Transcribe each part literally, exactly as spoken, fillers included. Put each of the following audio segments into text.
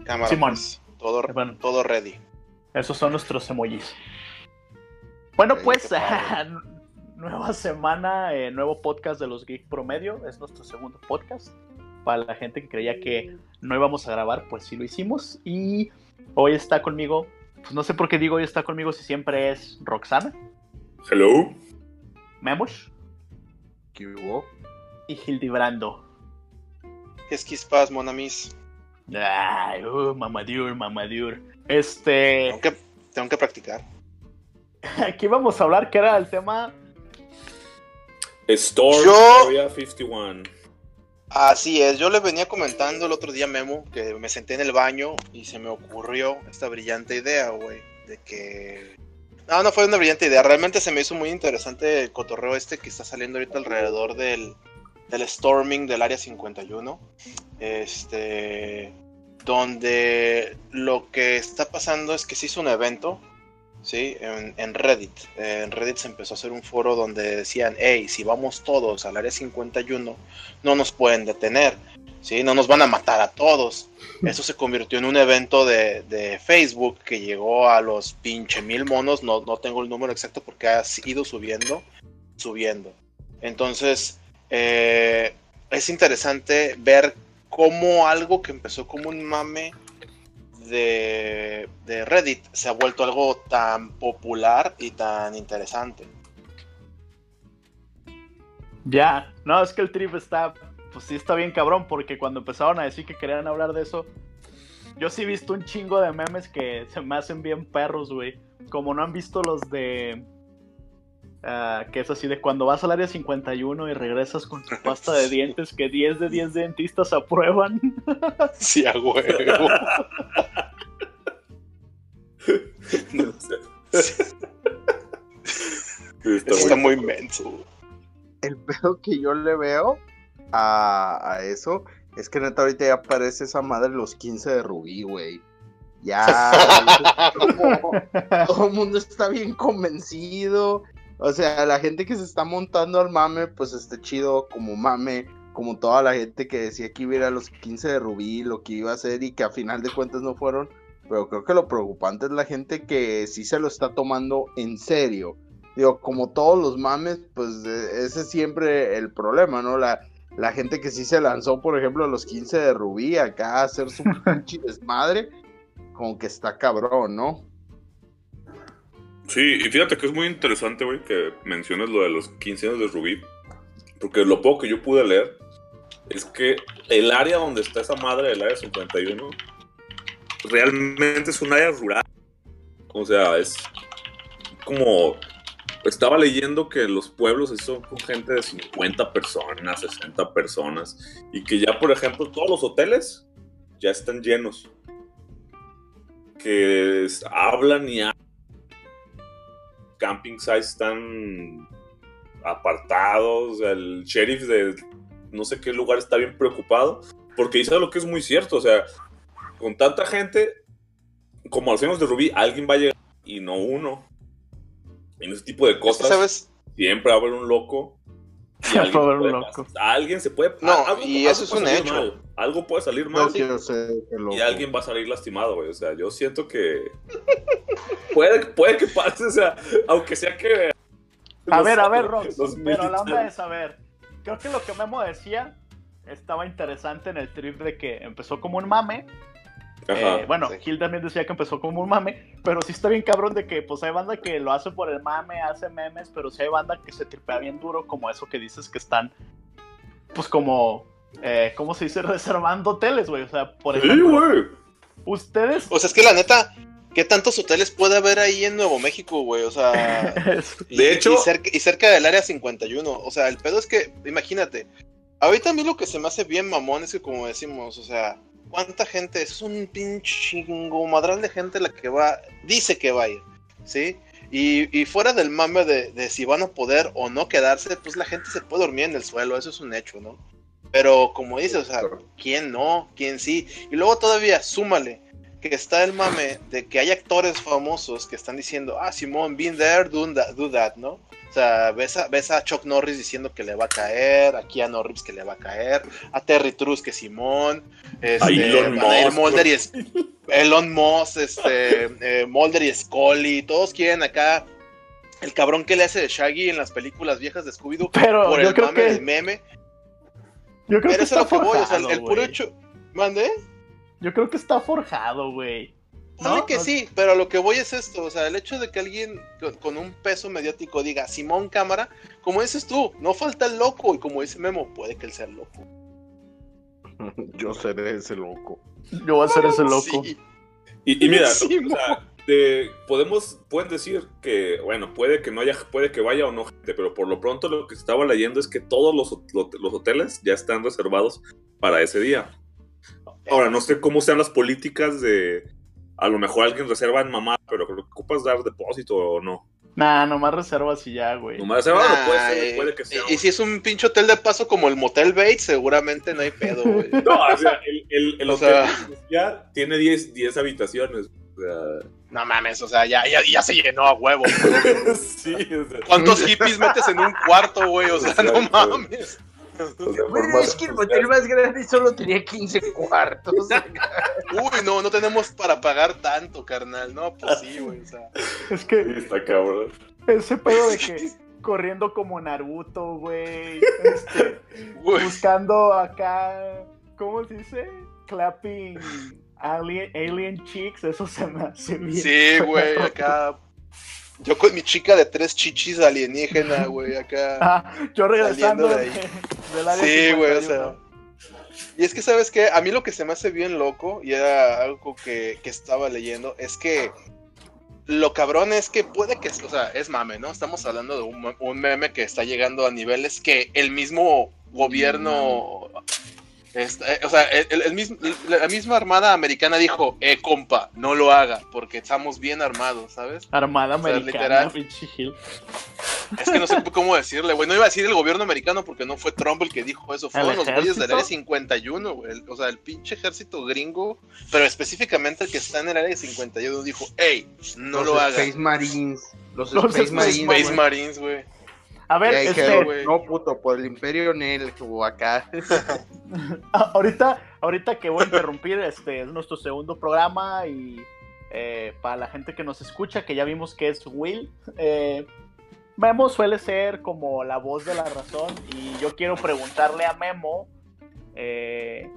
Cámara, Simón. pues, todo, Eh, bueno. todo ready. Esos son nuestros emojis. Bueno, Ey, pues, qué padre. nueva semana, eh, nuevo podcast de los Geek Promedio. Es nuestro segundo podcast. Para la gente que creía que no íbamos a grabar, pues sí lo hicimos. Y hoy está conmigo, pues no sé por qué digo hoy está conmigo si siempre es Roxana, Hello. Memos ¿Qué hubo? y Hildebrando. ¿Qué es Quispas, Monamis? Ay, uh, mamadur, mamadur. Este, Tengo que, tengo que practicar. aquí vamos a hablar que era el tema. Storm Yo- Area cincuenta y uno. Así es, yo les venía comentando el otro día, Memo, que me senté en el baño y se me ocurrió esta brillante idea, güey, de que... No, no fue una brillante idea, realmente se me hizo muy interesante el cotorreo este que está saliendo ahorita alrededor del, del storming del Área cincuenta y uno, este, donde lo que está pasando es que se hizo un evento, ¿sí? En, en Reddit. Eh, en Reddit se empezó a hacer un foro donde decían, hey, si vamos todos al Área cincuenta y uno, no nos pueden detener, ¿sí? No nos van a matar a todos. Eso se convirtió en un evento de, de Facebook que llegó a los pinche mil monos, no, no tengo el número exacto porque ha ido subiendo, subiendo. Entonces, eh, es interesante ver cómo algo que empezó como un mame de, de Reddit se ha vuelto algo tan popular y tan interesante. Ya, no, es que el trip está, pues sí está bien cabrón, porque cuando empezaron a decir que querían hablar de eso, yo sí he visto un chingo de memes que se me hacen bien perros, güey. Como no han visto los de... ah, que es así de cuando vas al área cincuenta y uno y regresas con tu pasta de dientes que diez de diez dentistas aprueban. Sí, a huevo. No sé. Está Está muy- muy menso. El pedo que yo le veo a, a eso es que neta ahorita ya aparece esa madre los quince de Rubí, güey. Ya, como, todo el mundo está bien convencido. O sea, la gente que se está montando al mame, pues está chido como mame, como toda la gente que decía que iba a ir a los quince de Rubí, lo que iba a hacer y que a final de cuentas no fueron. Pero creo que lo preocupante es la gente que sí se lo está tomando en serio. Digo, como todos los mames, pues eh, ese es siempre el problema, ¿no? La, la gente que sí se lanzó, por ejemplo, a los quince de Rubí acá a hacer su pinche desmadre, como que está cabrón, ¿no? Sí, y fíjate que es muy interesante, güey, que menciones lo de los quince años de Rubí. Porque lo poco que yo pude leer es que el área donde está esa madre del área cincuenta y uno realmente es un área rural. O sea, es como... Estaba leyendo que los pueblos son con gente de cincuenta personas, sesenta personas, y que ya, por ejemplo, todos los hoteles ya están llenos. Que es- hablan y hablan. Camping sites están apartados. El sheriff de no sé qué lugar está bien preocupado, porque dice lo que es muy cierto. O sea, con tanta gente, como los años de Rubí, alguien va a llegar y no uno. En ese tipo de Es que, cosas, ¿sabes? siempre va a haber un loco. Y Siempre va a haber un puede- loco. a alguien se puede. No, algo- y algo eso es puede un salir hecho. mal, algo puede salir mal. No quiero ser el loco. Y alguien va a salir lastimado, güey. O sea, yo siento que. puede, puede que pase, o sea, aunque sea que. A los- ver, a ver, Rox, los pero la onda militares- es saber. Creo que lo que Memo decía estaba interesante en el trip de que empezó como un mame. Ajá. Eh, bueno, sí. Gil también decía que empezó como un mame, pero sí está bien cabrón de que pues hay banda que lo hace por el mame, hace memes, pero sí hay banda que se tripea bien duro, como eso que dices que están, pues como, eh, ¿cómo se dice? Reservando hoteles, güey. O sea, por Sí, ejemplo, güey. ustedes... O sea, es que la neta, ¿qué tantos hoteles puede haber ahí en Nuevo México, güey? O sea, y, De hecho- y cerca, y cerca del área cincuenta y uno. O sea, el pedo es que, imagínate, ahorita a mí lo que se me hace bien mamón es que, como decimos, o sea, ¿cuánta gente? Es un pinche chingo madral de gente la que va, dice que va a ir, ¿sí? Y, y fuera del mame de, de si van a poder o no quedarse, pues la gente se puede dormir en el suelo, eso es un hecho, ¿no? Pero como dices, o sea, ¿quién no? ¿Quién sí? Y luego todavía, súmale, que está el mame de que hay actores famosos que están diciendo, ah, Simón, been there, do that, do that, ¿no? O hasta ves a, ves a Chuck Norris diciendo que le va a caer, a Keanu Reeves que le va a caer, a Terry Crews que Simón, este, A Elon van a ir Musk, Mulder y Es- Elon Musk, este, eh, Mulder y Scully, todos quieren acá el cabrón que le hace de Shaggy en las películas viejas de Scooby-Doo Pero por yo el creo mame que- del meme. Yo creo Pero que eso es está lo que voy, o sea, forjado, el puro güey. hecho... ¿Mande? Yo creo que está forjado, güey. Ponle ¿No? que No- sí, pero lo que voy es esto, o sea, el hecho de que alguien con, con un peso mediático diga Simón Cámara, como dices tú, no falta el loco, y como dice Memo, puede que él sea el loco. Yo seré ese loco. Yo voy a ser ese loco. Sí. Y, y mira, Sí, o sea, de- podemos, pueden decir que, bueno, puede que no haya, puede que vaya o no gente, pero por lo pronto lo que estaba leyendo es que todos los, hot- los hoteles ya están reservados para ese día. Ahora, no sé cómo sean las políticas de, a lo mejor alguien reserva en mamá, pero creo que ocupas dar depósito o no. Nah, nomás reservas y ya, güey. Nomás reserva, Nah, no puede ser, eh, puede que sea. y, y si es un pinche hotel de paso como el Motel Bates, seguramente no hay pedo, güey. No, o sea, el, el, el O hotel sea- ya tiene diez, diez habitaciones. O sea, No mames, o sea, ya, ya, ya se llenó a huevo. sí, o sea, ¿Cuántos hippies metes en un cuarto, güey? O sea, no Exacto. mames. o sea, Bueno, por es más- que el motel más grande solo tenía quince cuartos. Uy, no, no tenemos para pagar tanto, carnal. No, pues sí, güey, o sea. Es Sí, que está cabrón. ese pedo de que corriendo como Naruto, güey. Este, Güey. buscando acá, ¿cómo se dice? Clapping alien, alien chicks, eso se me hace bien. Sí, güey, acá. Yo con mi chica de tres chichis alienígena, güey, acá. Ah, yo regresando Saliendo de de ahí. del área Sí, güey, o cincuenta y uno. sea. Y es que, ¿sabes qué? A mí lo que se me hace bien loco, y era algo que, que estaba leyendo, es que lo cabrón es que puede que, o sea, es mame, ¿no? Estamos hablando de un, un meme que está llegando a niveles que el mismo gobierno... Está- eh, o sea, el, el mismo, la misma armada americana dijo, eh, compa, no lo haga, porque estamos bien armados, ¿sabes? Armada O sea, americana, literal. pinche Gil. Es que no sé cómo decirle, güey. No iba a decir el gobierno americano porque no fue Trump el que dijo eso. Fueron los güeyes del ejército? área cincuenta y uno, güey. O sea, el pinche ejército gringo, pero específicamente el que está en el área cincuenta y uno dijo, hey, no los lo haga. Space Marines. Los, Los Space Space Marines. Space güey. Marines, güey. A ver, Y ahí este, quedó, güey. no, puto, por el Imperio Nel, o acá. ah, ahorita, ahorita que voy a interrumpir, este es nuestro segundo programa y eh, para la gente que nos escucha, que ya vimos que es Will, eh, Memo suele ser como la voz de la razón y yo quiero preguntarle a Memo, eh,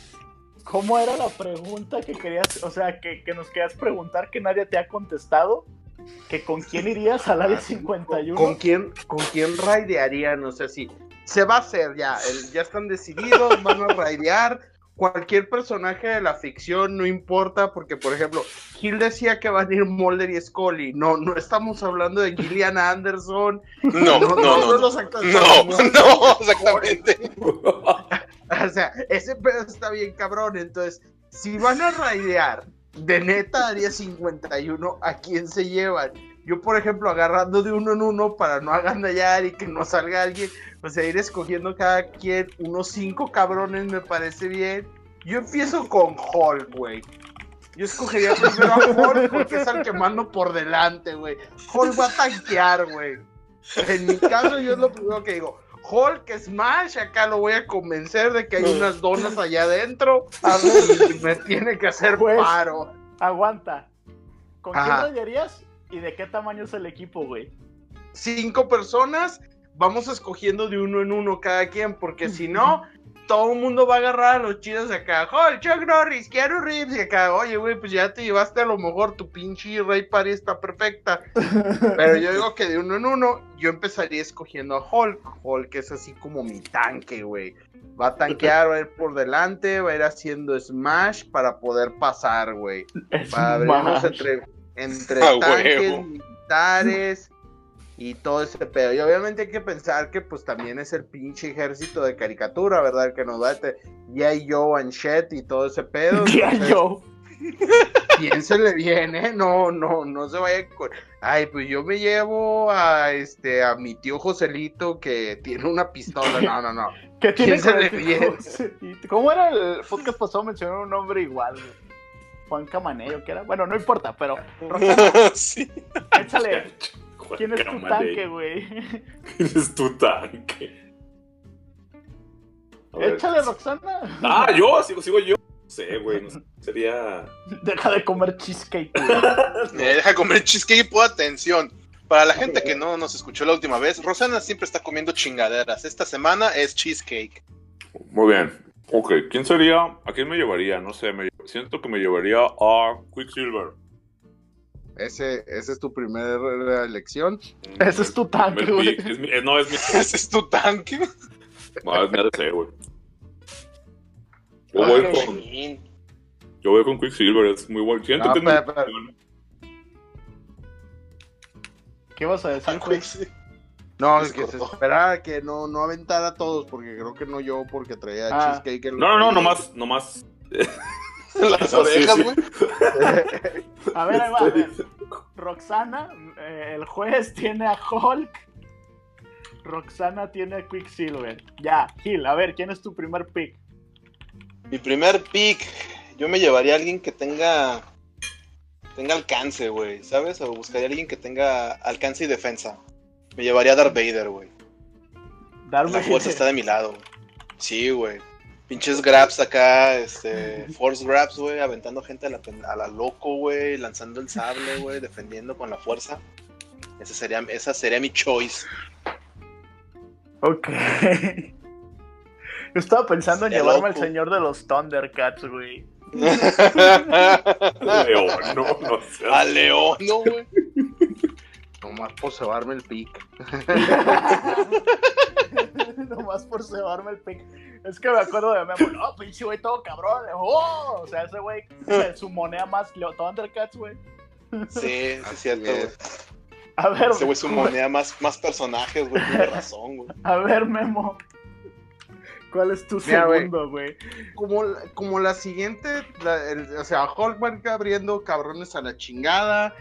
¿cómo era la pregunta que querías, o sea, que, que nos querías preguntar que nadie te ha contestado? ¿Que con quién irías al área cincuenta y uno? ¿Con quién, con quién raidearían? No sé si se va a hacer ya, el- ya están decididos, van a raidear. Cualquier personaje de la ficción, no importa, porque por ejemplo, Gil decía que van a ir Mulder y Scully. No, no estamos hablando de Gillian Anderson. No, no, no. No, los actores- no, no, exactamente. O sea, ese pedo está bien cabrón. Entonces, si van a raidear de neta área cincuenta y uno, ¿a quién se llevan? Yo, por ejemplo, agarrando de uno en uno para no agandallar y que no salga alguien, o sea, ir escogiendo cada quien, unos cinco cabrones me parece bien. Yo empiezo con Hulk, güey. Yo escogería primero a Hulk porque es el que mando por delante, güey. Hulk va a tanquear, güey. En mi caso, yo es lo primero que digo. Hulk, Smash, acá lo voy a convencer de que hay unas donas allá adentro. A ver, Y me tiene que hacer Pues, paro. aguanta. ¿Con quién Ajá. rayarías y de qué tamaño es el equipo, güey? Cinco personas, vamos escogiendo de uno en uno cada quien, porque si no, todo el mundo va a agarrar a los chidos de acá. Hulk, Chuck Norris, Keanu Reeves, y acá, oye, güey, pues ya te llevaste a lo mejor tu pinche Rey Party está perfecta. Pero yo digo que de uno en uno, yo empezaría escogiendo a Hulk. Hulk es así como mi tanque, güey. Va a tanquear, va a ir por delante, va a ir haciendo smash para poder pasar, güey. Para abrirnos Smash. entre, entre Ah, tanques, huevo. militares y todo ese pedo. Y obviamente hay que pensar que pues también es el pinche ejército de caricatura, ¿verdad? El que nos da este G I. Joe and Shet y todo ese pedo. G I. Entonces, Joe. piénsele bien, ¿eh? No, no, no se vaya con... Ay, pues yo me llevo a este a mi tío Joselito que tiene una pistola. No, no, no. ¿Qué tiene ¿Quién se con le el viene? Joselito? ¿Cómo era el podcast pasado? Mencionaron un nombre igual, güey. Juan Camaneo, ¿qué era? Bueno, no importa, pero Roxana, Sí. échale. ¿Quién es tu tanque, güey? ¿Quién es tu tanque? A ver. Échale, Roxana. Ah, yo, sigo, sigo yo. No sé, güey, no sé, sería... Deja de comer cheesecake, güey. Eh, deja comer cheesecake y pon atención. Para la gente que no nos escuchó la última vez, Rosana siempre está comiendo chingaderas. Esta semana es cheesecake. Muy bien. Ok, ¿quién sería? ¿A quién me llevaría? No sé, me... siento que me llevaría a Quicksilver. Ese, esa es tu primera elección. Ese es tu tanque, Es mi- güey. es mi- eh, No, es mi... ¿Ese es tu tanque? No, es mi A D C, güey. Yo voy Ah, con... chin. Yo voy con Quicksilver, es muy bueno. Siento No, que es muy pero- pero- bueno. ¿Qué vas a decir, güey? No, Les es que se cortó. esperaba que no, no aventara a todos, porque creo que no yo, porque traía Ah. cheesecake. en los No, no, no, oídos. nomás, nomás. Las Sí, orejas, sí. güey. A ver, ahí va, a ver. Roxana, eh, el juez tiene a Hulk. Roxana tiene a Quicksilver. Ya, Gil, a ver, ¿quién es tu primer pick? Mi primer pick, yo me llevaría a alguien que tenga tenga alcance, güey, ¿sabes? O buscaría a alguien que tenga alcance y defensa. Me llevaría a Darth Vader, güey. Darme. La fuerza está de mi lado, güey. Sí, güey. Pinches grabs acá, este, force grabs, güey, aventando gente a la, pen- a la loco, güey, lanzando el sable, güey, defendiendo con la fuerza. Esa sería, esa sería mi choice. Ok. Yo estaba pensando en Sería llevarme al loco. señor de los Thundercats, güey. León, no, no sé. A León, ¿no, güey? Nomás por cebarme el pick. Nomás por cebarme el pick. Es que me acuerdo de Memo. No, pinche güey, todo cabrón. ¡Oh! O sea, ese güey se sumonea más Leo- Thundercats, güey. Sí, sí, es Así cierto, güey. es. A ver, Ese güey sumonea más, más personajes, güey, tiene razón, güey. a ver, Memo. ¿Cuál es tu Mira, güey. segundo, güey? Como, la- como la siguiente, la- el- o sea, Hulk va abriendo cabrones a la chingada.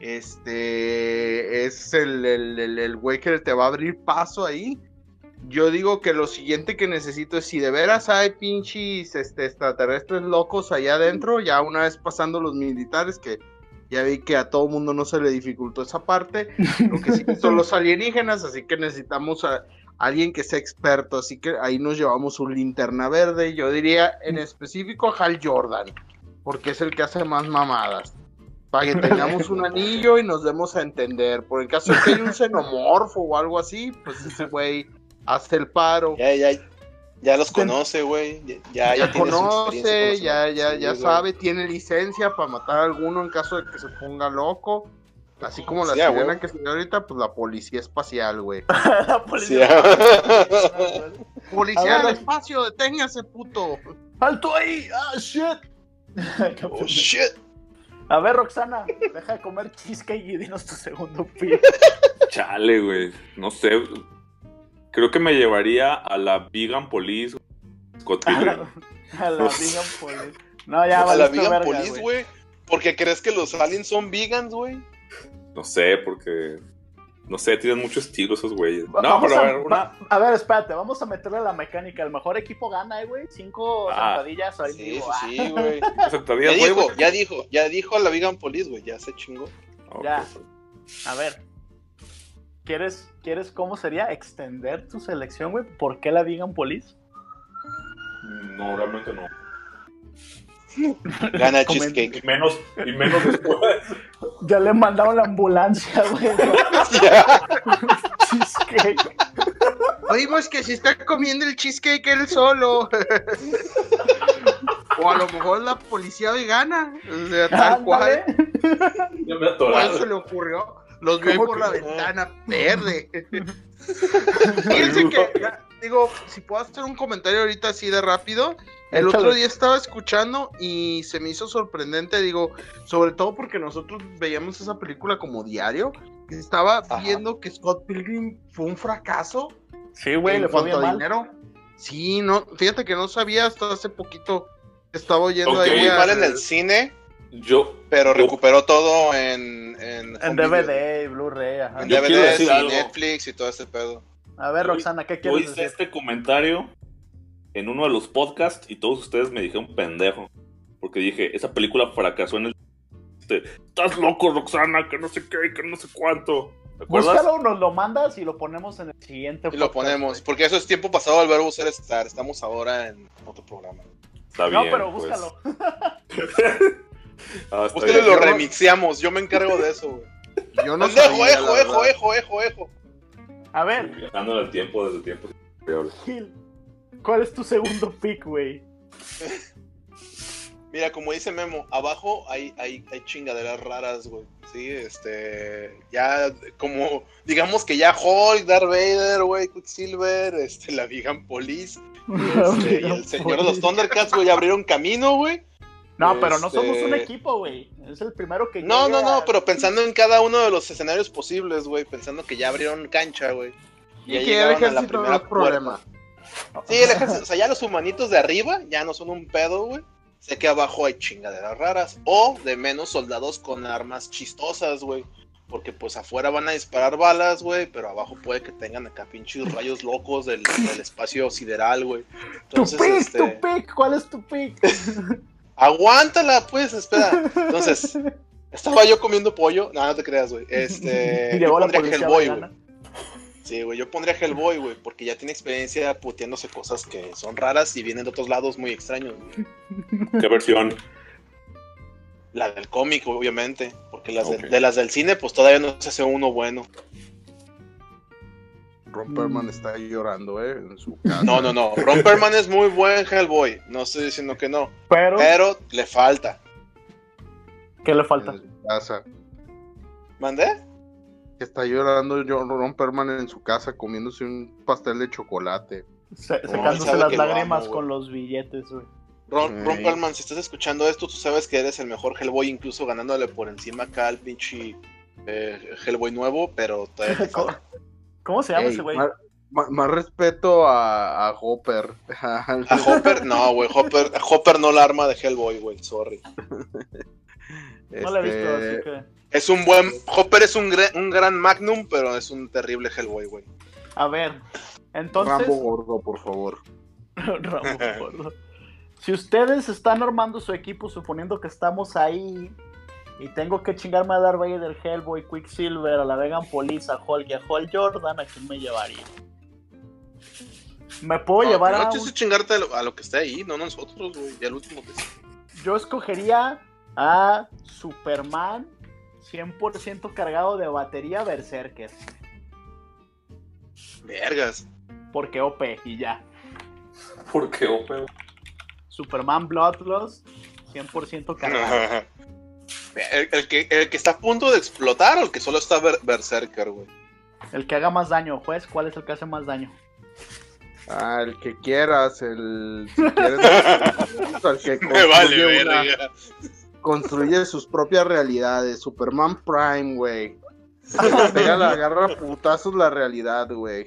Este es el, el, el, el güey que te va a abrir paso ahí. Yo digo que lo siguiente que necesito es si de veras hay pinches este, extraterrestres locos allá adentro, ya una vez pasando los militares, que ya vi que a todo mundo no se le dificultó esa parte, lo que sí son los alienígenas, así que necesitamos a alguien que sea experto, así que ahí nos llevamos un linterna verde, yo diría en específico a Hal Jordan, porque es el que hace más mamadas. Para que tengamos un anillo y nos demos a entender. Por el caso de que hay un xenomorfo o algo así, pues ese güey hace el paro. Ya, ya, ya los conoce, güey. Ya, ya, Ya tiene su conoce, experiencia ya, con ya, los- ya sí, sabe, tiene licencia para matar a alguno en caso de que se ponga loco. Así como la Sí, a sirena huevo. que se ve ahorita, pues la policía espacial, güey. La Sí, policía. Policía A ver, del espacio, deténgase, puto. ¡Alto ahí! ¡Ah, shit! oh, shit. A ver, Roxana, deja de comer cheesecake y dinos tu segundo pick. Chale, güey. No sé. Creo que me llevaría a la Vegan Police. Scott A la, Pilgrim. a la Vegan Police. No, ya A la valiste vegan verga, police, güey. güey. ¿Porque crees que los aliens son vegans, güey? No sé, porque. No sé, tienen mucho estilo esos güeyes. No, Vamos pero a a, ver, una. va- a ver, espérate, vamos a meterle la mecánica. El mejor equipo gana, eh, güey. Cinco Ah, sentadillas ahí Sí, vivo. sí, sí, güey. Aceptaría, Ya güey, dijo, porque- ya dijo, ya dijo a la vegan police, güey. Ya se chingó. Ok, Ya. pues. Ah, a ver. ¿Quieres, ¿Quieres cómo sería extender tu selección, güey? ¿Por qué la Vegan Police? No, realmente no. Gana Comen- Y cheesecake. menos, y menos después. Ya le mandaron la ambulancia, güey. Ya. Cheesecake. Oímos que se está comiendo el cheesecake él solo. O a lo mejor la policía vegana. O sea, tal cual. Ándale. Ya me ¿Cuál atoraron. se le ocurrió? Los vi ¿Cómo por que la no? ventana verde. Fíjense que, ya, digo, si puedo hacer un comentario ahorita así de rápido. El Échale. otro día estaba escuchando y se me hizo sorprendente, digo, sobre todo porque nosotros veíamos esa película como diario. Estaba Ajá. viendo que Scott Pilgrim fue un fracaso Sí, güey, en le fue cuanto bien a mal. dinero. Sí, no, fíjate que no sabía hasta hace poquito. Estaba oyendo Ok. Fue ahí muy a- mal en el cine, Yo. pero yo- recuperó todo en... En, En home D V video, D y Blu-ray, ajá. En Yo quiero D V Ds decir y algo. Netflix y todo ese pedo. A ver, Yo- Roxana, ¿qué Yo quieres hice decir? este comentario en uno de los podcasts y todos ustedes me dijeron pendejo. Porque dije, esa película fracasó en el... Estás loco, Roxana, que no sé qué, que no sé cuánto. ¿Recuerdas? Búscalo, nos lo mandas y lo ponemos en el siguiente. Y lo podcast, ponemos, güey. porque eso es tiempo pasado al verbo ser estar. Estamos ahora en otro programa. Está No, bien, pero pues. búscalo. Ah, está Ustedes bien. lo remixiamos, yo me encargo de eso, güey. Yo no Pendejo, sabía, ejo, la ejo, verdad. ejo, ejo, ejo. A ver, Viajando en el tiempo desde tiempos increíbles. Gil, ¿cuál es tu segundo pick, güey? Mira, como dice Memo, abajo hay, hay, hay chingaderas raras, güey. Sí, este. Ya, como. Digamos que ya Hulk, Darth Vader, güey, Quicksilver, este, la Vegan Police. Este, y el señor de los Thundercats, güey, ya abrieron camino, güey. No, pero no Este- somos un equipo, güey. Es el primero que No, no, llega no, a- pero pensando en cada uno de los escenarios posibles, güey. Pensando que ya abrieron cancha, güey. Y que el llegaron a la ejército no primera es problema. puerta. Sí, el ejército, o sea, ya los humanitos de arriba ya no son un pedo, güey. Sé que abajo hay chingaderas raras. O de menos soldados con armas chistosas, güey. Porque pues afuera van a disparar balas, güey. Pero abajo puede que tengan acá pinches rayos locos del, del espacio sideral, güey. Tu Entonces, pick, este. tu pick, ¿cuál es tu pick? Aguántala, pues, espera. Entonces, estaba yo comiendo pollo. No, no te creas, güey. Este. Y yo llegó la pondría policía Hellboy, vegana. güey. Sí, güey, yo pondría Hellboy, güey, porque ya tiene experiencia puteándose cosas que son raras y vienen de otros lados muy extraños, güey. ¿Qué versión? La del cómic, obviamente, porque las de- Ok. de, las del cine, pues todavía no se hace uno bueno. Romperman está llorando, eh, en su casa. No, no, no. Romperman es muy buen Hellboy, no estoy diciendo que no, Pero, pero le falta. ¿qué le falta? En su casa. ¿Mandé? Está llorando yo, Romperman en su casa comiéndose un pastel de chocolate. Se- No, secándose sabe las que lo lágrimas amo, con güey. los billetes, güey. Ron, Ey. Romperman, si estás escuchando esto, tú sabes que eres el mejor Hellboy, incluso ganándole por encima acá al pinche eh, Hellboy nuevo, pero todavía te ¿Cómo, falta. cómo se llama Ey, ese güey? Más, más- más respeto a, a Hopper. A Hopper, no, güey, Hopper, a Hopper no la arma de Hellboy, güey, sorry. No lo he visto, Este, así que... Es un buen, Hopper es un, gre- un gran Magnum, pero es un terrible Hellboy, güey. A ver, entonces... Rambo gordo, por favor. Rambo gordo. Si ustedes están armando su equipo suponiendo que estamos ahí y tengo que chingarme a Darth Vader, Hellboy, Quicksilver, a la Vegan Police, a Hulk y a Hulk Jordan, ¿a quién me llevaría? Me puedo llevar no, a no un... quise chingarte a lo, a lo que esté ahí, no nosotros, güey, ya el último que sí. Yo escogería a Superman cien por ciento cargado de batería Berserker. Vergas. Porque O P y ya. ¿Por qué, Ope? Superman Bloodlust cien por ciento cargado. El, el que, el que está a punto de explotar o el que solo está ber- Berserker, güey. El que haga más daño, juez, ¿cuál es el que hace más daño? Ah, el que quieras, el... Si quieres, el que Me vale, construye, una- verga. construye sus propias realidades. Superman Prime, güey. Se le pega la agarra a putazos la realidad, güey.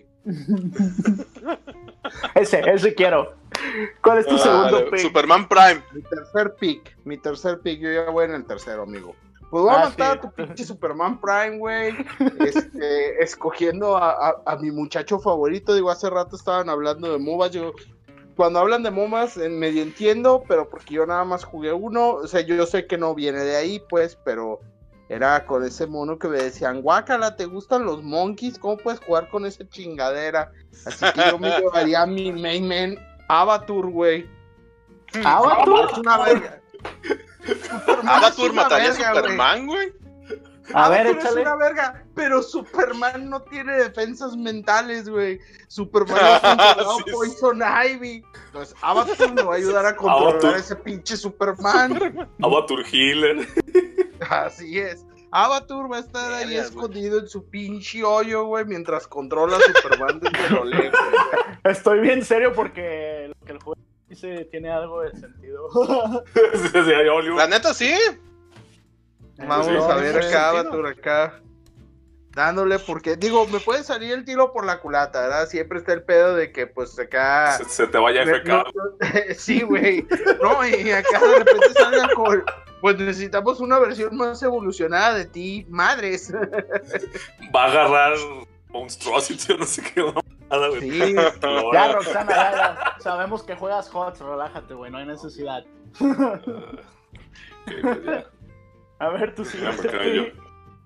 Ese, ese quiero. ¿Cuál es tu Ah, segundo vale, pick? Superman Prime. Mi tercer pick, mi tercer pick, yo ya voy en el tercero, amigo. Pues voy a Ah, matar sí. a tu pinche Superman Prime, güey. Este, escogiendo a, a, a mi muchacho favorito. Digo, hace rato estaban hablando de MOBAs. Yo, cuando hablan de MOBAs, eh, medio entiendo, pero porque yo nada más jugué uno. O sea, yo, yo sé que no viene de ahí, pues, pero era con ese mono que me decían, guácala, ¿te gustan los monkeys? ¿Cómo puedes jugar con esa chingadera? Así que yo me llevaría a mi main man, Avatur, güey. ¿Avatar? Es una verga. Superman Avatar es una mataría a verga, güey. Superman, güey. A ver, Avatar échale. es una verga, pero Superman no tiene defensas mentales, güey. Superman es controlado Sí, sí. Poison Ivy. Entonces, Avatar me va a ayudar a controlar Avatar. ese pinche Superman. Avatar Healer. Así es. Avatar va a estar ahí Vergas, escondido en su pinche hoyo, güey, mientras controla a Superman desde lo lejos. Estoy bien serio porque lo que el juego dice tiene algo de sentido. Sí, sí, ya olió. La neta, sí. Vamos Sí, a sí, ver sí, acá, sentido. Avatar, acá. Dándole, porque, digo, me puede salir el tiro por la culata, ¿verdad? Siempre está el pedo de que, pues, acá... Se, se te vaya a F K. No, no, sí, güey. No, y acá de repente salga con... Pues necesitamos una versión más evolucionada de ti, madres. Va a agarrar Monstrosity o no sé qué mamada, güey. Sí. Lo Ya, va a- Roxana, ya, ya. Sabemos que juegas H O T S, relájate, güey, no hay necesidad. Ok, pues ya. A ver, tú Ya siguiente me quedé yo. pick.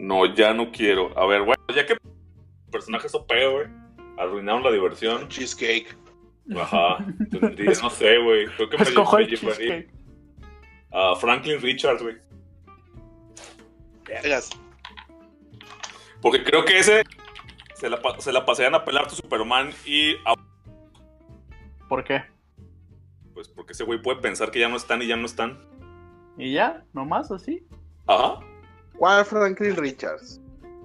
No, ya no quiero. A ver, bueno, ya que personajes O P, güey, arruinaron la diversión. Cheesecake. Ajá, tendría, no sé, güey. Creo que me, Escojo me el llevaría cheesecake. a Franklin Richards, güey. Vergas. Porque creo que ese se la, pa- se la pasean a pelar tu Superman y a- ¿Por qué? pues porque ese güey puede pensar que ya no están y ya no están. ¿Y ya? ¿Nomás así? Ajá. ¿Cuál Franklin Richards?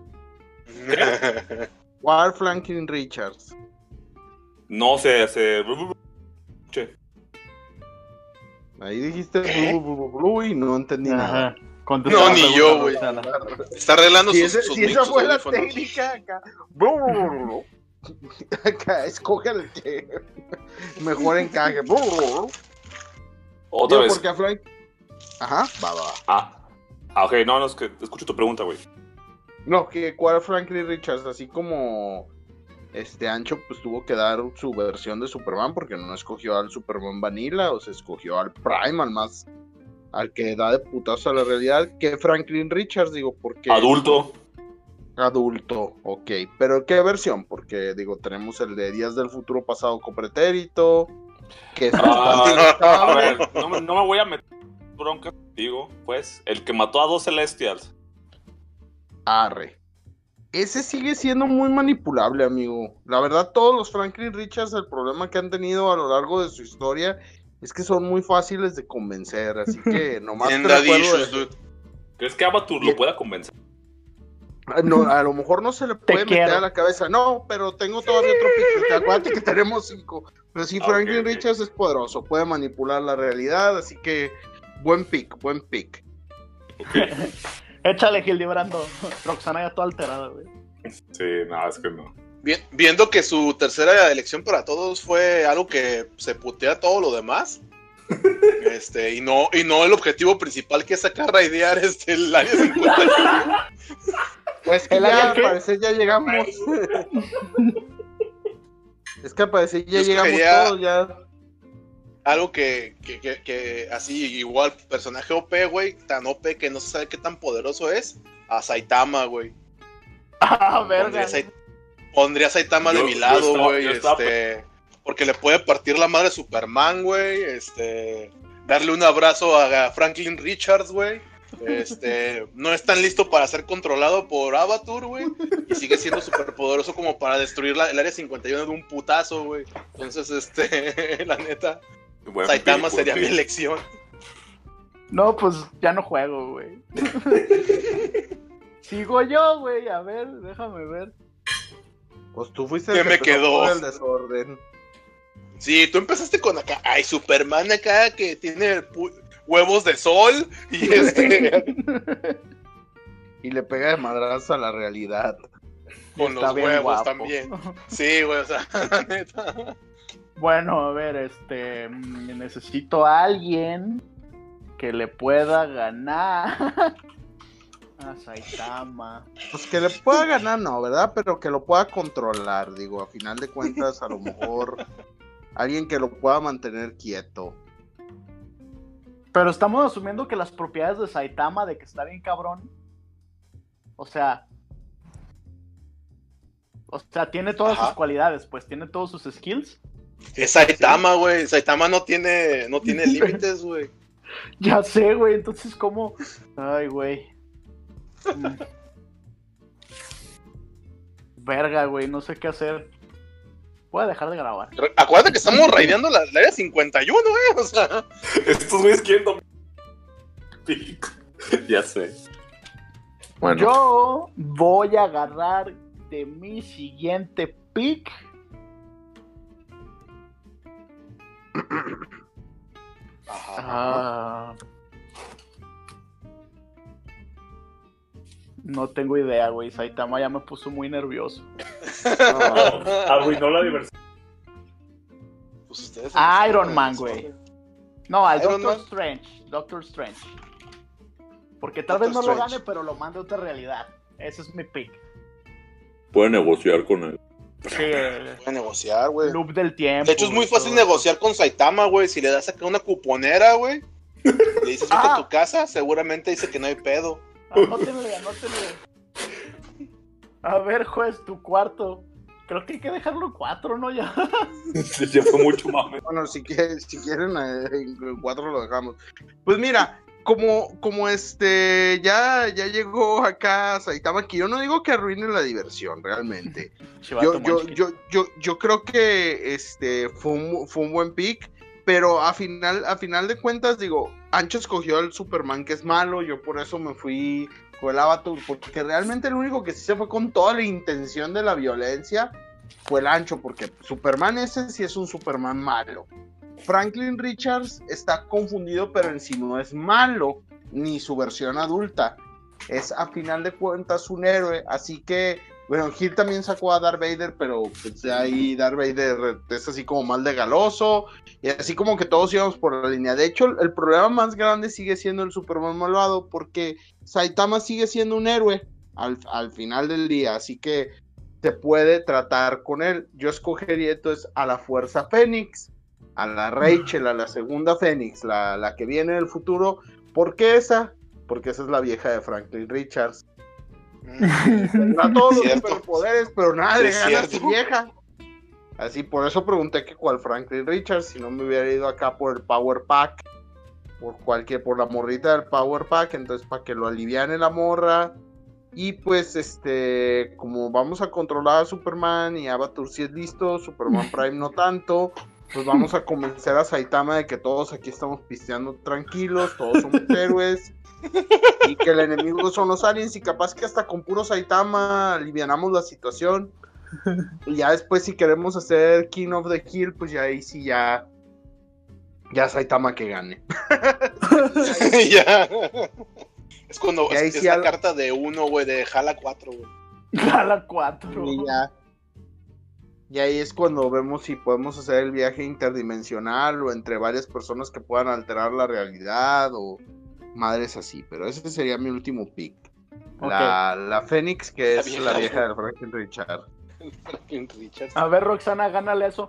¿Cuál Franklin Richards? No sé, se... Che. Ahí dijiste ¿Qué? blu, blu, blu, blu, y no entendí nada. Ajá. Contesta No, la ni pregunta, yo, güey. Roxana. Está arreglando Si, sus, ese- sus si mic, esa sus fue la audífonos. técnica acá. Blu, blu, blu, blu. Acá, escoge el que mejor encaje. Blu, blu, blu. Otra Digo, vez. porque a Frank... Ajá, va, va, va. Ah. Ah, ok, no, no, es que escucho tu pregunta, güey. No, que cuál Franklin Richards, así como este Ancho, pues tuvo que dar su versión de Superman porque no escogió al Superman Vanilla, o se escogió al Prime, al más, al que da de putazo a la realidad, que Franklin Richards, digo, porque Adulto. adulto, ok, pero ¿qué versión? Porque digo, tenemos el de Días del Futuro Pasado con Pretérito, que es bastante Ah, a estable. ver, no, me- no me voy a meter bronca contigo, pues. El que mató a dos Celestials. Arre. Ese sigue siendo muy manipulable, amigo. La verdad, todos los Franklin Richards, el problema que han tenido a lo largo de su historia es que son muy fáciles de convencer. Así que nomás te Tienen daddy recuerdo issues, de- dude. ¿Crees que Avatar lo pueda convencer? Ah, no, a lo mejor no se le puede meter quiero. a la cabeza. No, pero tengo todavía otro piquete. Acuérdate que tenemos cinco. Pero sí, Ah, Franklin ok, ok. Richards es poderoso. Puede manipular la realidad. Así que buen pick, buen pick. Ok. Échale, Gildibrando. Roxana ya toda alterada, güey. Sí, no, es que no. Bien- viendo que su tercera elección para todos fue algo que se putea todo lo demás. Este, y no, y no el objetivo principal que es sacar raidear este el área cincuenta y uno. Pues que ¿El ya, área al qué? parecer ya llegamos. Es que al parecer ya Yo llegamos escogería- todos, ya. Algo que, que, que, que así, igual, personaje O P, güey, tan O P que no se sabe qué tan poderoso es, a Saitama, güey. Ah, verga. Pondría, Sai- pondría a Saitama Yo- de mi yo lado, estaba- güey, yo estaba este, porque le puede partir la madre a Superman, güey, este, darle un abrazo a Franklin Richards, güey. Este, no es tan listo para ser controlado por Avatar, güey, y sigue siendo súper poderoso como para destruir la- el área cincuenta y uno de un putazo, güey. Entonces, este, la neta, Buen Saitama pick, sería buen mi pick. elección. No, pues ya no juego, güey. Sigo yo, güey. A ver, déjame ver. Pues tú fuiste ¿Qué el que me empezó quedó? todo el desorden. Sí, tú empezaste con acá, ay, Superman acá que tiene pu- huevos de sol y este Y le pega de madrazo a la realidad. con Está los bien huevos guapo. también. Sí, güey, o sea, la neta. Bueno, a ver, este. mm, Necesito a alguien que le pueda ganar a Saitama. Pues que le pueda ganar, no, ¿verdad? Pero que lo pueda controlar, digo, a final de cuentas, a lo mejor alguien que lo pueda mantener quieto. Pero estamos asumiendo que las propiedades de Saitama, de que está bien cabrón. O sea. O sea, tiene todas Ajá. sus cualidades, pues tiene todos sus skills. Es Saitama, güey. Saitama no tiene, no tiene límites, güey. Ya sé, güey, entonces, ¿cómo? Ay, güey. Mm. Verga, güey, no sé qué hacer. Voy a dejar de grabar. Re- Acuérdate que estamos raideando la, la área cincuenta y uno, güey. O sea, Estos güeyes quieren dom- pick. Ya sé. Bueno, Yo voy a agarrar de mi siguiente pick. ajá. Ah, no tengo idea, güey. Saitama ya me puso muy nervioso. arruinó la diversión. Pues ustedes Iron Man, güey. No, al Iron Doctor Man. Strange. Doctor Strange. Porque tal Doctor vez no lo Strange. gane, pero lo mande a otra realidad. Ese es mi pick. Puede negociar con él. Sí, el Voy a negociar, güey. loop del tiempo. De hecho, es muy y fácil todo. negociar con Saitama, güey. Si le das acá una cuponera, güey, le dices vete Ah. a tu casa, seguramente dice que no hay pedo. Anótenle, anótenle. A ver, juez, tu cuarto. Creo que hay que dejarlo cuatro, ¿no? Ya. Ya fue mucho más. Bueno, si, quieren, si quieren, eh, en cuatro lo dejamos. Pues mira, como, como este, ya, ya llegó acá Saitama, que yo no digo que arruine la diversión, realmente. Yo, yo, yo, yo, yo creo que este fue un, fue un buen pick, pero a final, a final de cuentas, digo, Ancho escogió al Superman que es malo, yo por eso me fui con el Avatar, porque realmente el único que sí se fue con toda la intención de la violencia fue el Ancho, porque Superman ese sí es un Superman malo. Franklin Richards está confundido, pero en sí no es malo, ni su versión adulta. Es a final de cuentas un héroe, así que, bueno, Hill también sacó a Darth Vader, pero pues ahí Darth Vader es así como mal de galoso, y así como que todos íbamos por la línea. De hecho, el problema más grande sigue siendo el Superman malvado, porque Saitama sigue siendo un héroe al, al final del día, así que se puede tratar con él. Yo escogería entonces a la Fuerza Fénix, a la Rachel, a la segunda Fénix, la, la que viene del futuro. ¿Por qué esa? Porque esa es la vieja de Franklin Richards. A todos los superpoderes, pero nada le gana a su vieja. Así, por eso pregunté que cuál Franklin Richards, si no me hubiera ido acá por el Power Pack, por cualquier, por la morrita del Power Pack, entonces para que lo aliviane la morra. Y pues, este, como vamos a controlar a Superman y Avatar si es listo, Superman Prime no tanto, pues vamos a convencer a Saitama de que todos aquí estamos pisteando tranquilos, todos somos héroes, y que el enemigo son los aliens, y capaz que hasta con puro Saitama alivianamos la situación. Y ya después, si queremos hacer King of the Hill, pues ya ahí sí ya, ya Saitama que gane. Ya. Es cuando es, sí es la al... carta de uno, güey, de Jala cuatro, güey. Jala cuatro. Y ya. Y ahí es cuando vemos si podemos hacer el viaje interdimensional o entre varias personas que puedan alterar la realidad o madres así. Pero ese sería mi último pick. Okay. La, la Fénix, que la es vieja, la vieja de Franklin Richard. Franklin Richard. A ver, Roxana, gánale eso.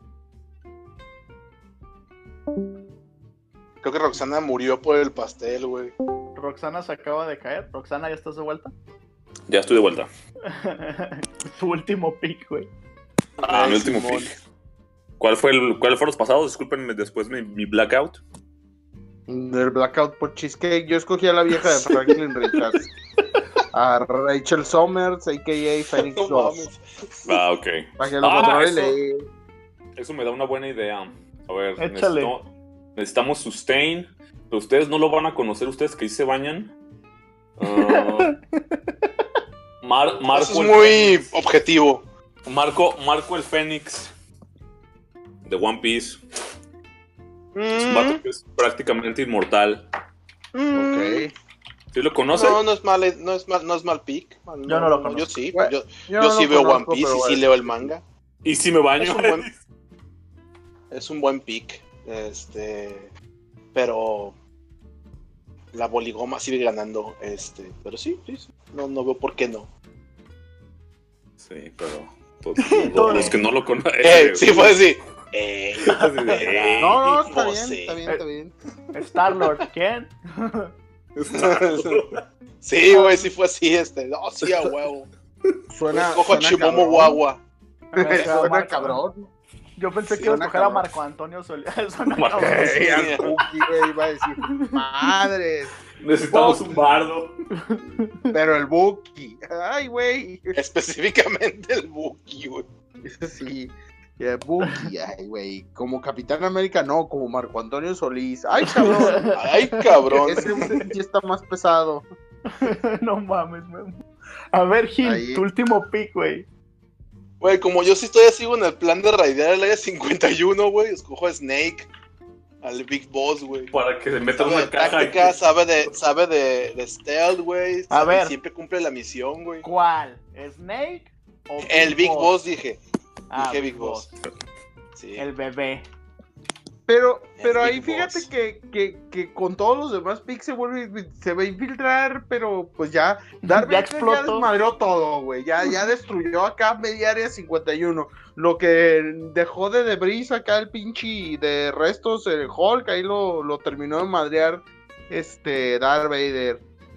Creo que Roxana murió por el pastel, güey. Roxana se acaba de caer. Roxana, ¿ya estás de vuelta? Ya estoy de vuelta. Tu último pick, güey. Ah, Ay, mi último Simón. pick. ¿Cuál fue el, ¿Cuáles fueron los pasados? Discúlpenme después mi, mi blackout. Del blackout por Cheesecake. Yo escogí a la vieja de Franklin Richards. A Rachel Summers, a k a. Phoenix no dos. Ah, ok. Para que lo ah, eso, eso me da una buena idea. A ver, necesito, necesitamos sustain. Pero ustedes no lo van a conocer, ustedes que ahí se bañan. Uh, Mar, Marco eso es muy Fénix. Objetivo. Marco, Marco el Fénix de One Piece. Mm. Es un vato que es prácticamente inmortal. Mm. Ok. ¿Sí lo conoce? No, no es mal, no es mal, no es mal pick. No, yo no lo conozco. Yo sí, bueno, yo, yo, yo no sí lo veo conozco, One Piece y bueno. sí leo el manga. Y sí me baño. Es un buen, es un buen pick. Este, pero la Boligoma sigue ganando. Este, pero sí, sí, sí. No, no veo por qué no. Sí, pero pues, los, los que no lo conocen. Eh, sí, fue así. Eh, eh, no, no, está bien, sí. está bien, está bien. Star-Lord, ¿quién? Sí, güey, sí fue así, este. No, sí, a huevo. Suena. Cojo a Chimomo Guagua. Suena cabrón. Yo pensé sí, que iba a escoger a Marco Antonio Solís. Suena cabrón. Sí, al Cookie, güey, iba a decir, madres. Necesitamos un bardo. Pero el Buki. Ay, güey. Específicamente el Buki, güey. Sí. Yeah, Buki, ay, güey. Como Capitán América, no, como Marco Antonio Solís. Ay, cabrón. Ay, cabrón. Ese sí está más pesado. No mames, man. A ver, Gil, ahí. Tu último pick, güey. Güey, como yo sí estoy sigo en el plan de raidear el área cincuenta y uno, güey, escojo a Snake, al Big Boss, güey. Para que se meta sabe una de caja. Táctica, que... Sabe de, sabe de, de stealth, güey. A ver. Siempre cumple la misión, güey. ¿Cuál? ¿Snake o Big El Big Boss, Boss dije. Ah, dije Big, Big Boss. Boss. Sí. El bebé. Pero, pero el ahí fíjate que, que, que con todos los demás picks se vuelve, se va a infiltrar, pero pues ya Darth ya Vader ya desmadró todo, güey, ya, ya destruyó acá media área cincuenta y uno, lo que dejó de debris acá el pinche de restos, el Hulk, ahí lo, lo terminó de madrear este Darth Vader.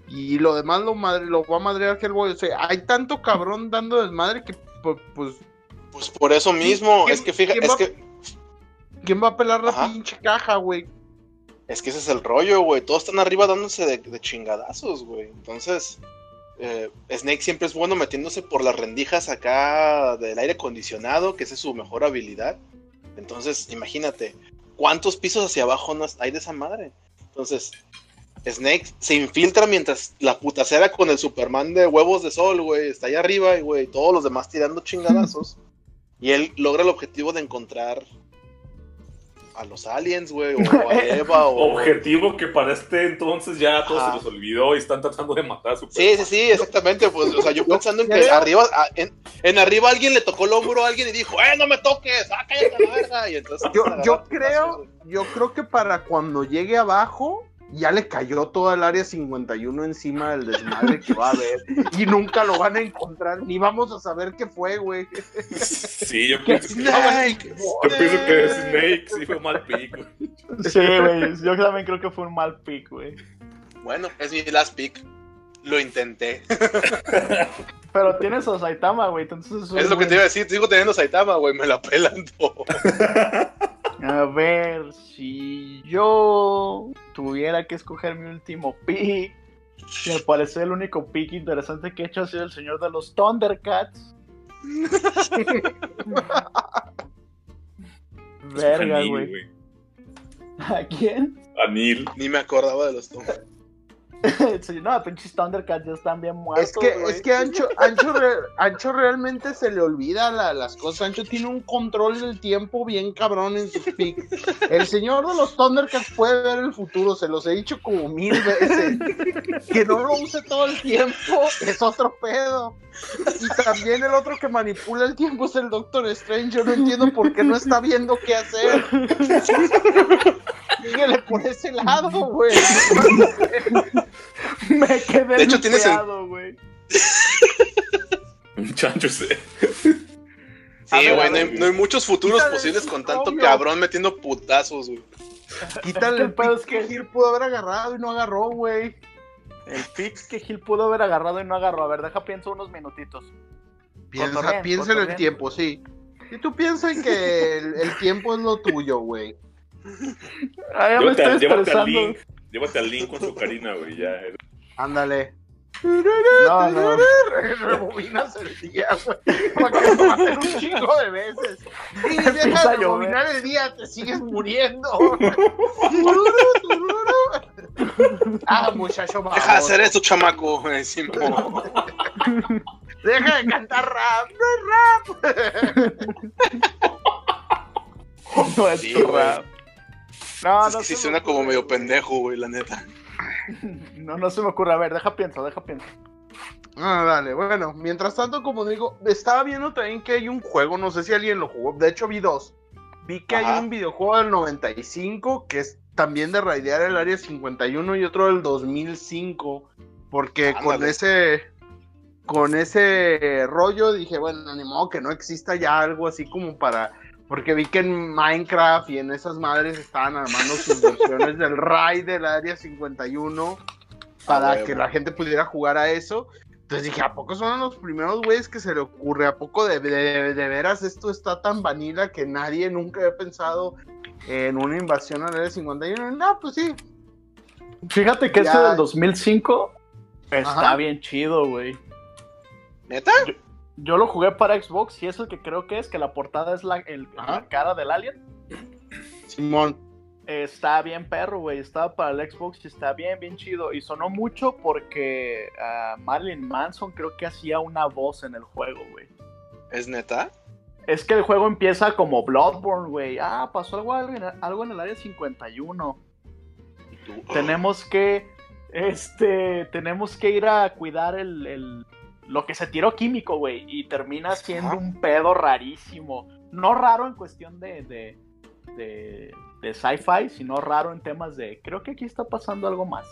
y lo demás lo, madre, lo va a madrear Hellboy. O sea, hay tanto cabrón dando desmadre que pues... pues, pues por eso mismo, ¿quién, es que fíjate, es va, que... ¿quién va a pelar la Ajá. pinche caja, güey? Es que ese es el rollo, güey. Todos están arriba dándose de, de chingadazos, güey. Entonces, eh, Snake siempre es bueno metiéndose por las rendijas acá del aire acondicionado, que esa es su mejor habilidad. Entonces, imagínate, ¿cuántos pisos hacia abajo no hay de esa madre? Entonces, Snake se infiltra mientras la putacera con el Superman de huevos de sol, güey, está ahí arriba, y güey, todos los demás tirando chingadazos. Y él logra el objetivo de encontrar a los aliens, güey, o a Eva, o... Objetivo que para este entonces ya a todos Ajá. se les olvidó y están tratando de matar a Superman. Sí, sí, sí, exactamente, pues, o sea, yo pensando en que arriba, a- en, en arriba alguien le tocó el hombro a alguien y dijo, ¡eh, no me toques! ¡Ah, cállate a la verga! Y entonces... Yo, agarrar yo putazos, creo, güey. yo creo que para cuando llegue abajo, ya le cayó toda el área cincuenta y uno encima del desmadre que va a haber. Y nunca lo van a encontrar, ni vamos a saber qué fue, güey. Sí, yo pienso que, Snake, yo pienso que Snake sí fue mal pico. Sí, güey. Yo también creo que fue un mal pick, güey. Bueno, es mi last pick. Lo intenté. Pero tienes a Saitama, güey. Entonces eso Es lo que bueno. te iba a decir, sigo teniendo Saitama, güey, me la pelan todo. A ver, si yo tuviera que escoger mi último pick, me parece el único pick interesante que he hecho ha sido el señor de los Thundercats. Verga, Anil, güey. ¿A quién? Anil. Ni me acordaba de los tomas. Sí, no, pinches Thundercats ya están bien muertos. Es que, güey. es que Ancho, Ancho, re- Ancho realmente se le olvida la- las cosas. Ancho tiene un control del tiempo bien cabrón en sus picks. El señor de los Thundercats puede ver el futuro, se los he dicho como mil veces. Que no lo use todo el tiempo es otro pedo. Y también el otro que manipula el tiempo es el Doctor Strange. Yo no entiendo por qué no está viendo qué hacer. Síguele por ese lado, güey. Me quedé De hecho, tienes el- lupeado, güey. Un chancho ese. Sí, A ver, güey, a no, hay- ver. no hay muchos futuros Quítale posibles el con tanto rollo. cabrón metiendo putazos, güey. Quítale El el pedo pick es que- que Gil pudo haber agarrado y no agarró, güey. El pick que Gil pudo haber agarrado y no agarró. A ver, deja pienso unos minutitos. Piensa, Cotorreen, piensa en el cotorreen. tiempo, sí. Y tú piensas en que el, el tiempo es lo tuyo, güey. Ay, ya me Llévate, estoy al, llévate al estresando. Link. Llévate al Link con su Karina, güey. Ya. Ándale. No, no. Rebobinas el día, güey. Para que lo maten un chingo de veces. Y Empieza deja a de llover. rebobinar el día, te sigues muriendo. Ah, muchacho, Deja de baboso. hacer eso, chamaco. Eh, Simón. Deja de cantar rap, no es rap. No es Sí, tu güey. rap. No, Es no que sí se me suena como ocurre, medio güey. pendejo, güey, la neta. No, no se me ocurre. A ver, deja pienso, deja pienso. Ah, dale, bueno, mientras tanto, como digo, estaba viendo también que hay un juego, no sé si alguien lo jugó, de hecho vi dos. Vi que Ajá. hay un videojuego del noventa y cinco que es también de raidear el área cincuenta y uno y otro del dos mil cinco, porque con Ándale. ese con ese rollo dije, bueno, ni modo que no exista ya algo así como para, porque vi que en Minecraft y en esas madres estaban armando sus versiones del raid del área cincuenta y uno para huevo. que la gente pudiera jugar a eso. Entonces dije, ¿a poco son los primeros güeyes que se le ocurre? ¿A poco de, de, de veras esto está tan vanilla que nadie nunca había pensado en una invasión al área cincuenta y uno? No, pues sí. Fíjate que Ya. este del dos mil cinco está Ajá. bien chido, güey. ¿Neta? Yo lo jugué para Xbox y es el que creo que es, que la portada es la, el- Ajá. la cara del alien. Simón. Está bien perro, güey. Estaba para el Xbox y está bien, bien chido. Y sonó mucho porque ah, Marilyn Manson creo que hacía una voz en el juego, güey. ¿Es neta? Es que el juego empieza como Bloodborne, güey. Ah, pasó algo, algo, en, algo en el área cincuenta y uno. Tú- Tenemos que, este, tenemos que ir a cuidar el, el- lo que se tiró químico, güey. Y termina siendo Ajá. un pedo rarísimo. No raro en cuestión de, de, de, de sci-fi, sino raro en temas de, creo que aquí está pasando algo más.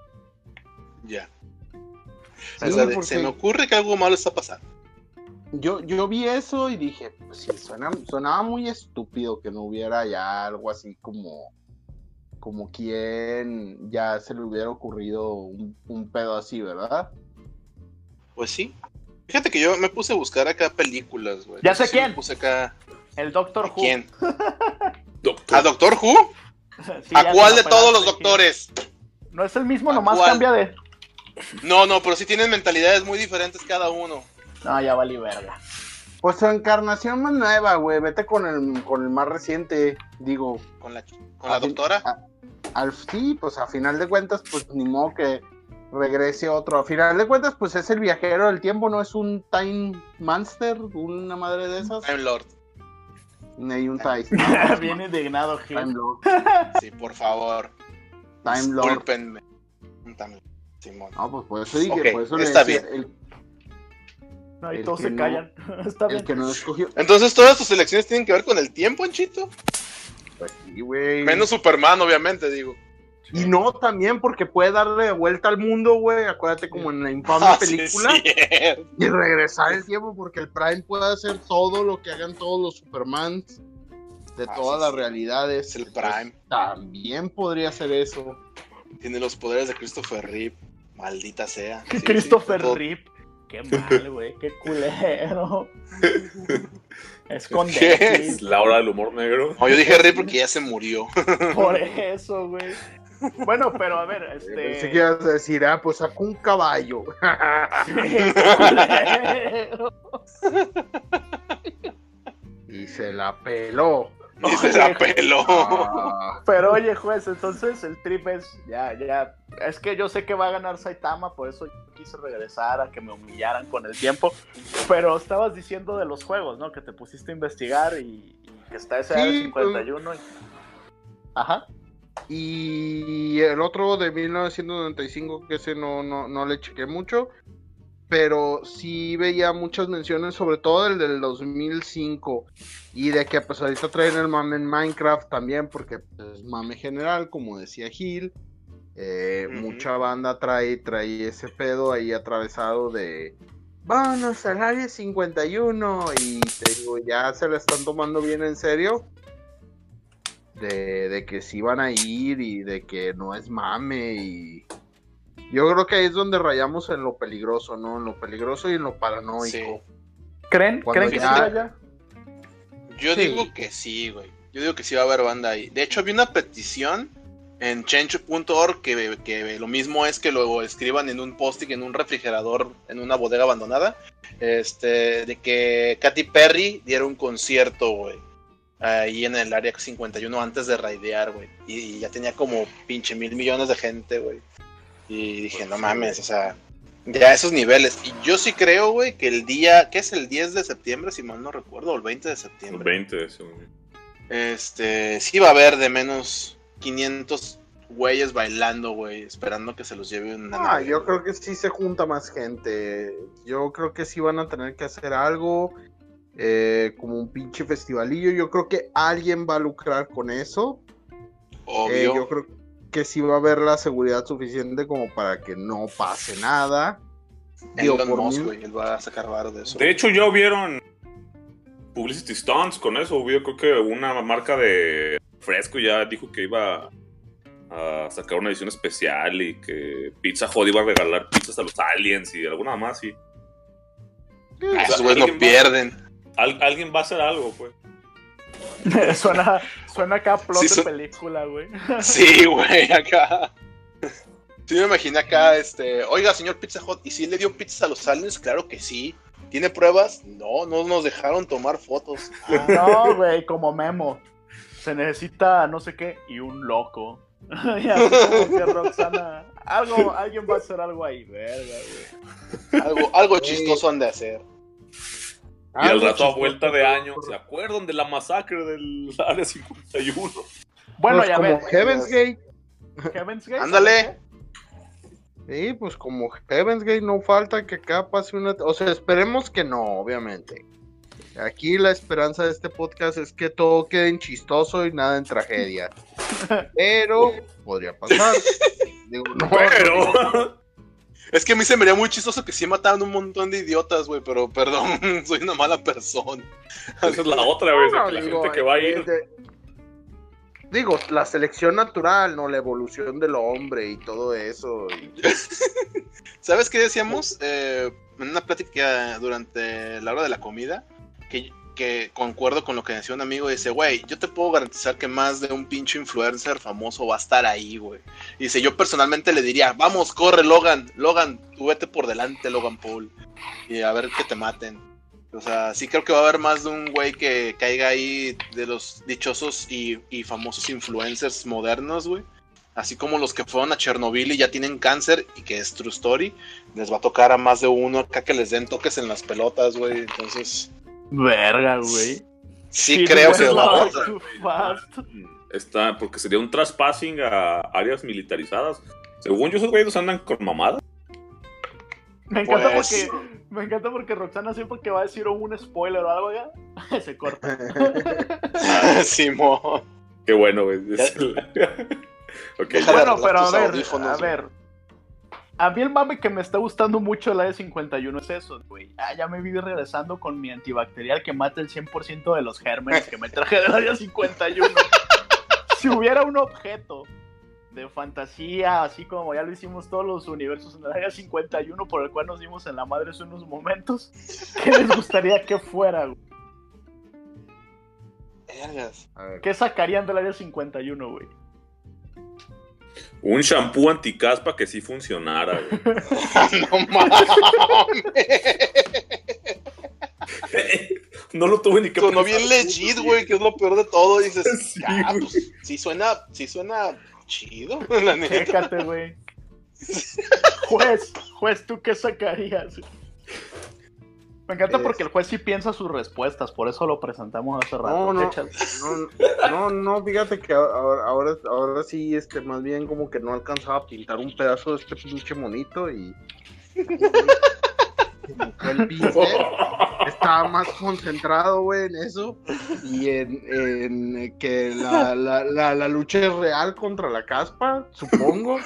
Ya. Sí, O sea, de- porque- se me ocurre que algo malo está pasando. Yo, yo vi eso y dije, pues sí, suena, sonaba muy estúpido que no hubiera ya algo así como, como quien ya se le hubiera ocurrido un, un pedo así, ¿verdad? Pues sí. Fíjate que yo me puse a buscar acá películas, güey. Ya sé Sí, quién. Me puse acá. El Doctor ¿A Who. quién? Doctor. ¿A Doctor Who? Sí, ¿A ya cuál se de lo todos los pelaste, doctores? sí. No es el mismo, ¿A nomás cuál? cambia de... No, no, pero sí tienen mentalidades muy diferentes cada uno. No, ya valí verga. Pues su encarnación más nueva, güey. Vete con el, con el más reciente, digo. ¿Con la, con la a fin- doctora? a- al, sí, pues a final de cuentas, pues ni modo que regrese otro. A final de cuentas, pues es el viajero del tiempo, no es un Time Monster, una madre de esas. Time Lord. Ni un Time. Bien indignado, Gil. Time Lord. Sí, por favor. Time Lord. Discúlpenme. Time- Simón. No, pues por eso dije, Ok, por eso está le decía, bien. el, No, y El todos que se no- callan. Está el bien. que no escogió. Entonces, ¿todas tus elecciones tienen que ver con el tiempo, Anchito? Pues sí, güey. Menos Superman, obviamente, digo. Y no también porque puede darle vuelta al mundo, güey. Acuérdate como en la infame Ah, sí, película. cierto. Y regresar el tiempo porque el Prime puede hacer todo lo que hagan todos los Supermans de Ah, todas sí, las sí. realidades. Es el Entonces, Prime. también podría ser eso. Tiene los poderes de Christopher Reeve. Maldita sea. Que Sí, Christopher sí, todo- Reeve. Qué mal, güey. Qué culero. Es con ¿Qué? Daisy. Es la hora del humor negro. No, yo dije Reeve porque ya se murió. Por eso, güey. Bueno, pero a ver, este. Pensé que ibas a decir, ah, pues sacó un caballo. Qué culero. Y se la peló. Y se la peló. Ah, Pero oye, juez, entonces el trip es. Ya, ya. Es que yo sé que va a ganar Saitama, por eso yo quise regresar a que me humillaran con el tiempo. Pero estabas diciendo de los juegos, ¿no? Que te pusiste a investigar y, y que está ese Sí, Área cincuenta y uno. Y... Ajá. y el otro de mil novecientos noventa y cinco, que ese no, no, no le chequé mucho. Pero sí veía muchas menciones, sobre todo el del dos mil cinco. Y de que pues ahorita traen el mame en Minecraft también, porque es mame general, como decía Gil. Eh, Ujú. Mucha banda trae, trae ese pedo ahí atravesado de... Vámonos al área cincuenta y uno. Y te digo, ya se la están tomando bien en serio. De, de que sí van a ir y de que no es mame y... Yo creo que ahí es donde rayamos en lo peligroso, ¿no? En lo peligroso y en lo paranoico. Sí. ¿Creen, Cuando ¿creen que ya- sí vaya? Yo Sí. digo que sí, güey. Yo digo que sí va a haber banda ahí. De hecho, había una petición en change punto org que, que lo mismo es que lo escriban en un post-it en un refrigerador en una bodega abandonada. Este, de que Katy Perry diera un concierto, güey. Ahí en el área cincuenta y uno antes de raidear, güey. Y, y ya tenía como pinche mil millones de gente, güey. Y dije, no mames, o sea, ya esos niveles. Y yo sí creo, güey, que el día, ¿qué es el diez de septiembre? Si mal no recuerdo, o el veinte de El septiembre. veinte, según yo. Este, sí va a haber de menos quinientos güeyes bailando, güey, esperando que se los lleve una Ah, nave, yo güey. creo que sí se junta más gente. Yo creo que sí van a tener que hacer algo. eh, como un pinche festivalillo. Yo creo que alguien va a lucrar con eso. Eh, Obvio. yo creo que sí va a haber la seguridad suficiente como para que no pase nada. Digo, Elon por Musk, mí- güey, él va a sacar varo de eso. De hecho, ya hubieron publicity stunts con eso. Hubo, creo que una marca de fresco ya dijo que iba a sacar una edición especial y que Pizza Hut iba a regalar pizzas a los aliens y alguna más. Y Ah, esos güeyes no alguien va- pierden. al- alguien va a hacer algo, pues. suena, suena acá plot Sí, de son- película, güey. Sí, güey, acá. Sí me imaginé acá, este, oiga, señor Pizza Hut, ¿y si le dio pizzas a los aliens? Claro que sí. ¿Tiene pruebas? No, no nos dejaron tomar fotos. Ah, No, güey, como Memo. Se necesita no sé qué y un loco. Y así como que Roxana. Algo, alguien va a hacer algo ahí, verga, güey. algo, algo chistoso han de hacer. Y al Algo rato a chistoso. vuelta de años, ¿se acuerdan de la masacre del Área cincuenta y uno? Bueno, Pues ya como ves. Heaven's Gate. Heaven's Gate. Ándale. Sí, pues como Heaven's Gate no falta que acá pase una... O sea, esperemos que no, obviamente. Aquí la esperanza de este podcast es que todo quede en chistoso y nada en tragedia. Pero podría pasar. Digo, no, Pero Es que a mí se me haría muy chistoso que sí mataron un montón de idiotas, güey, pero perdón, soy una mala persona. esa es la otra, güey. no, que la digo, gente que va a eh, ir. de- Digo, la selección natural, ¿no? La evolución del hombre y todo eso. Y... ¿Sabes qué decíamos? Eh, en una plática durante la hora de la comida, que, que concuerdo con lo que decía un amigo, dice, güey, yo te puedo garantizar que más de un pinche influencer famoso va a estar ahí, güey. Dice, yo personalmente le diría, vamos, corre, Logan, Logan, tú vete por delante, Logan Paul, y a ver que te maten. O sea, sí creo que va a haber más de un güey que caiga ahí de los dichosos y, y famosos influencers modernos, güey. Así como los que fueron a Chernobyl y ya tienen cáncer y que es true story. Les va a tocar a más de uno acá que les den toques en las pelotas, güey. Entonces... Verga, güey. Sí, sí creo que va a pasar. Está, porque sería un trespassing a áreas militarizadas. Según yo, esos güeyes andan con mamadas. Me encanta pues... porque me encanta porque Roxana siempre que va a decir un spoiler o algo ya se corta. Simón. Qué bueno, güey. Okay. Bueno, pero a ver, a ver. A mí el mame que me está gustando mucho el área cincuenta y uno es eso, güey. Ah, ya me vi regresando con mi antibacterial que mata el cien por ciento de los gérmenes que me traje del área cincuenta y uno. Si hubiera un objeto de fantasía, así como ya lo hicimos todos los universos en el área cincuenta y uno, por el cual nos dimos en la madre hace unos momentos, ¿qué les gustaría que fuera, güey? ¿Qué sacarían del área cincuenta y uno, güey? Un shampoo anticaspa que sí funcionara, güey. No mames. No lo tuve ni que Sonó bien legit, güey, que es lo peor de todo. Dices, sí, ah, pues, sí suena, sí suena chido, la neta. Chécate, güey. Juez, juez, ¿tú qué sacarías? Me encanta porque el juez sí piensa sus respuestas, por eso lo presentamos hace rato. No, no, no, no, no, fíjate que ahora, ahora, ahora sí, este, más bien como que no alcanzaba a pintar un pedazo de este pinche monito y... el pincel, estaba más concentrado, güey, en eso y en, en que la, la, la, la lucha es real contra la caspa, supongo.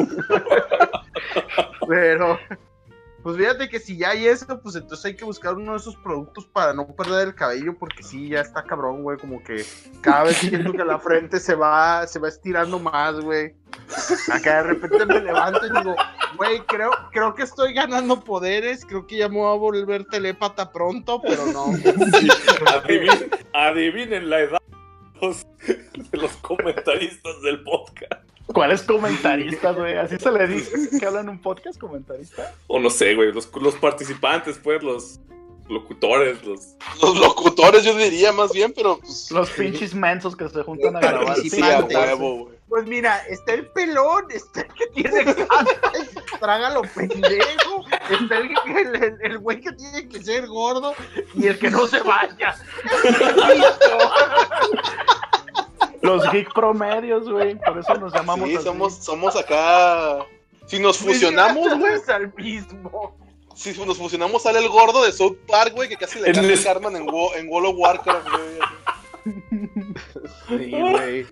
Pero... pues fíjate que si ya hay eso, pues entonces hay que buscar uno de esos productos para no perder el cabello, porque sí, ya está cabrón, güey, como que cada vez siento que la frente se va, se va estirando más, güey. Acá de repente me levanto y digo, güey, creo, creo que estoy ganando poderes, creo que ya me voy a volver telépata pronto, pero no. Sí, adivinen, adivinen la edad de los, de los comentaristas del podcast. ¿Cuáles comentaristas, güey? ¿Así se le dice que hablan un podcast comentarista? O no sé, güey, los, los participantes, pues, los locutores, los... Los locutores yo diría más bien, pero pues... Los pinches mensos que se juntan a grabar. Sí, a huevo, güey. Pues mira, está el pelón, está el que tiene casa, trágalo pendejo, está el el, el, el güey que tiene que ser gordo y el que no se vaya. Los geek promedios, güey, por eso nos llamamos sí, así. somos, somos acá... Si nos fusionamos, güey... al mismo. Si nos fusionamos sale el gordo de South Park, güey, que casi le gana el Carmen en, Wo- en World of Warcraft, güey. Sí, güey.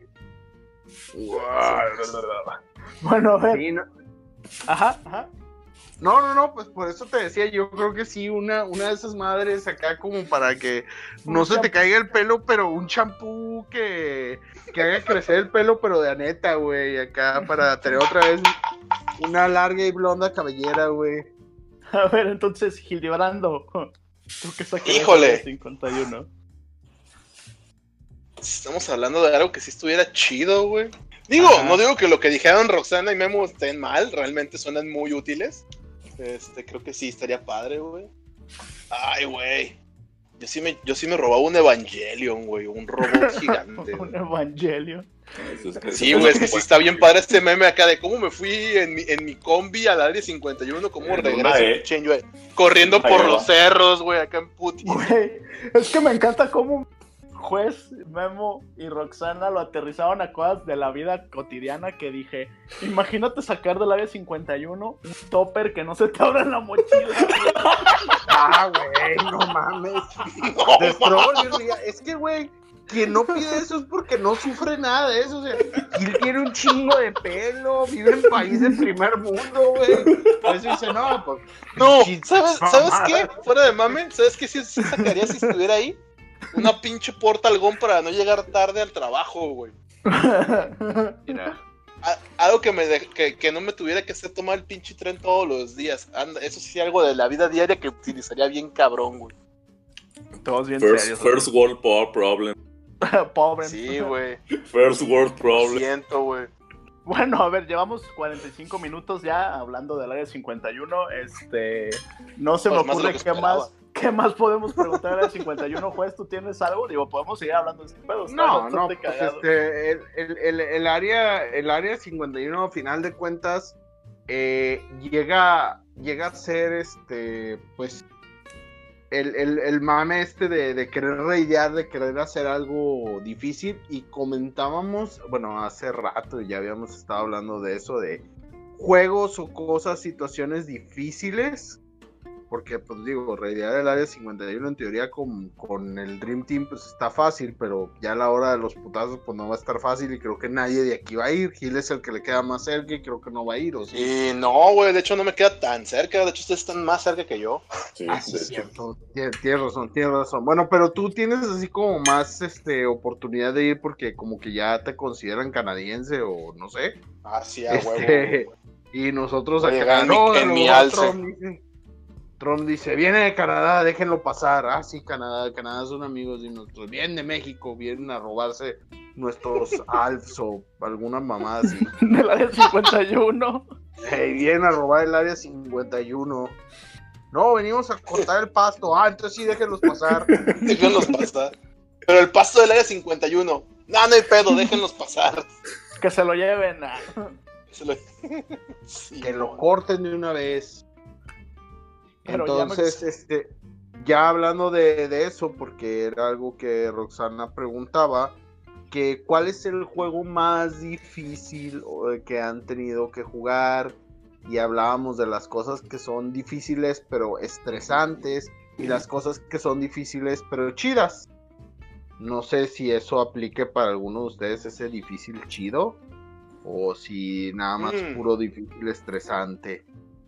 Bueno, a ver. Sí, no. Ajá, ajá. No, no, no, pues por eso te decía, yo creo que sí, una, una de esas madres acá como para que no se te caiga el pelo, pero un champú que, que haga crecer el pelo, pero de aneta, güey, acá para tener otra vez una larga y blonda cabellera, güey. A ver, entonces, Hildebrando, ¿tú qué sacas? Híjole. cincuenta y uno. Estamos hablando de algo que sí estuviera chido, güey. Digo, Ajá. no digo que lo que dijeron Roxana y Memo estén mal, realmente suenan muy útiles. Este, creo que sí estaría padre, güey. Ay, güey. Yo sí me, yo sí me robaba un Evangelion, güey, un robot gigante. Un Evangelio. Sí, güey, es que sí está bien padre este meme acá de cómo me fui en mi, en mi combi al área cincuenta y uno, cómo En regreso, una E. pinche, güey, corriendo Una por E, los ¿no? cerros, güey, acá en puti. Güey, es que me encanta cómo Juez, Memo y Roxana lo aterrizaban a cosas de la vida cotidiana que dije, imagínate sacar del área cincuenta y uno un topper que no se te abra en la mochila. Ah, güey, no mames. No, Destroy, es que, güey, quien no pide eso es porque no sufre nada de eso. O sea, él tiene un chingo de pelo, vive en país de primer mundo, güey. Por eso dice, no, pues. No, chis- ¿sabes, ¿sabes mamada. qué? Fuera de mame, ¿sabes qué sí sacaría si estuviera ahí? Una pinche porta algón para no llegar tarde al trabajo, güey. Mira. A- algo que, me de- que, que no me tuviera que hacer tomar el pinche tren todos los días. Anda, eso sí, algo de la vida diaria que utilizaría bien cabrón, güey. Todos bien First, serios. first world power problem. Pobre. Sí, güey. First world Lo problem. siento, güey. Bueno, a ver, llevamos cuarenta y cinco minutos ya hablando del área cincuenta y uno. Este, no se Pues me más de lo ocurre que qué esperaba. más, qué más podemos preguntar al área cincuenta y uno. Juez, ¿tú tienes algo? Digo, podemos seguir hablando de este pedo. Está No, bastante no, pues cagado. este, el, el, el, el área, el área cincuenta y uno, a final de cuentas, eh, llega, llega a ser, este, pues, el, el, el mame este de, de querer raidear, de querer hacer algo difícil, y comentábamos, bueno, hace rato ya habíamos estado hablando de eso, de juegos o cosas, situaciones difíciles. Porque, pues digo, raidear el área cincuenta y uno en teoría con, con el Dream Team pues está fácil, pero ya a la hora de los putazos pues no va a estar fácil y creo que nadie de aquí va a ir. Gil es el que le queda más cerca y creo que no va a ir, ¿o sí? Y no, güey, de hecho no me queda tan cerca. De hecho, ustedes están más cerca que yo. Sí, Ah, sí, de es hecho. cierto. Tienes, tienes razón, tienes razón. Bueno, pero tú tienes así como más este oportunidad de ir porque como que ya te consideran canadiense o no sé. Así a huevo. Este, güey. y nosotros Voy a acá, llegar en mi- no, en lo- mi lo- alce. Trump dice, Trump dice, viene de Canadá, déjenlo pasar. Ah, sí, Canadá, Canadá son amigos de nosotros. Vienen de México, vienen a robarse nuestros alfs o alguna mamada así. Del área cincuenta y uno. Hey, vienen a robar el área cincuenta y uno. No, venimos a cortar el pasto. Ah, entonces sí, déjenlos pasar. Déjenlos pasar. Pero el pasto del área cincuenta y uno. No, no hay pedo, déjenlos pasar. Que se lo lleven. ah. Se lo- Sí, Que lo güey. corten de una vez. Pero ya me- Entonces, este, ya hablando de, de eso, porque era algo que Roxana preguntaba, que cuál es el juego más difícil o, que han tenido que jugar, y hablábamos de las cosas que son difíciles pero estresantes, y las cosas que son difíciles pero chidas. No sé si eso aplique para alguno de ustedes, ese difícil chido, o si nada más Mm. puro difícil estresante.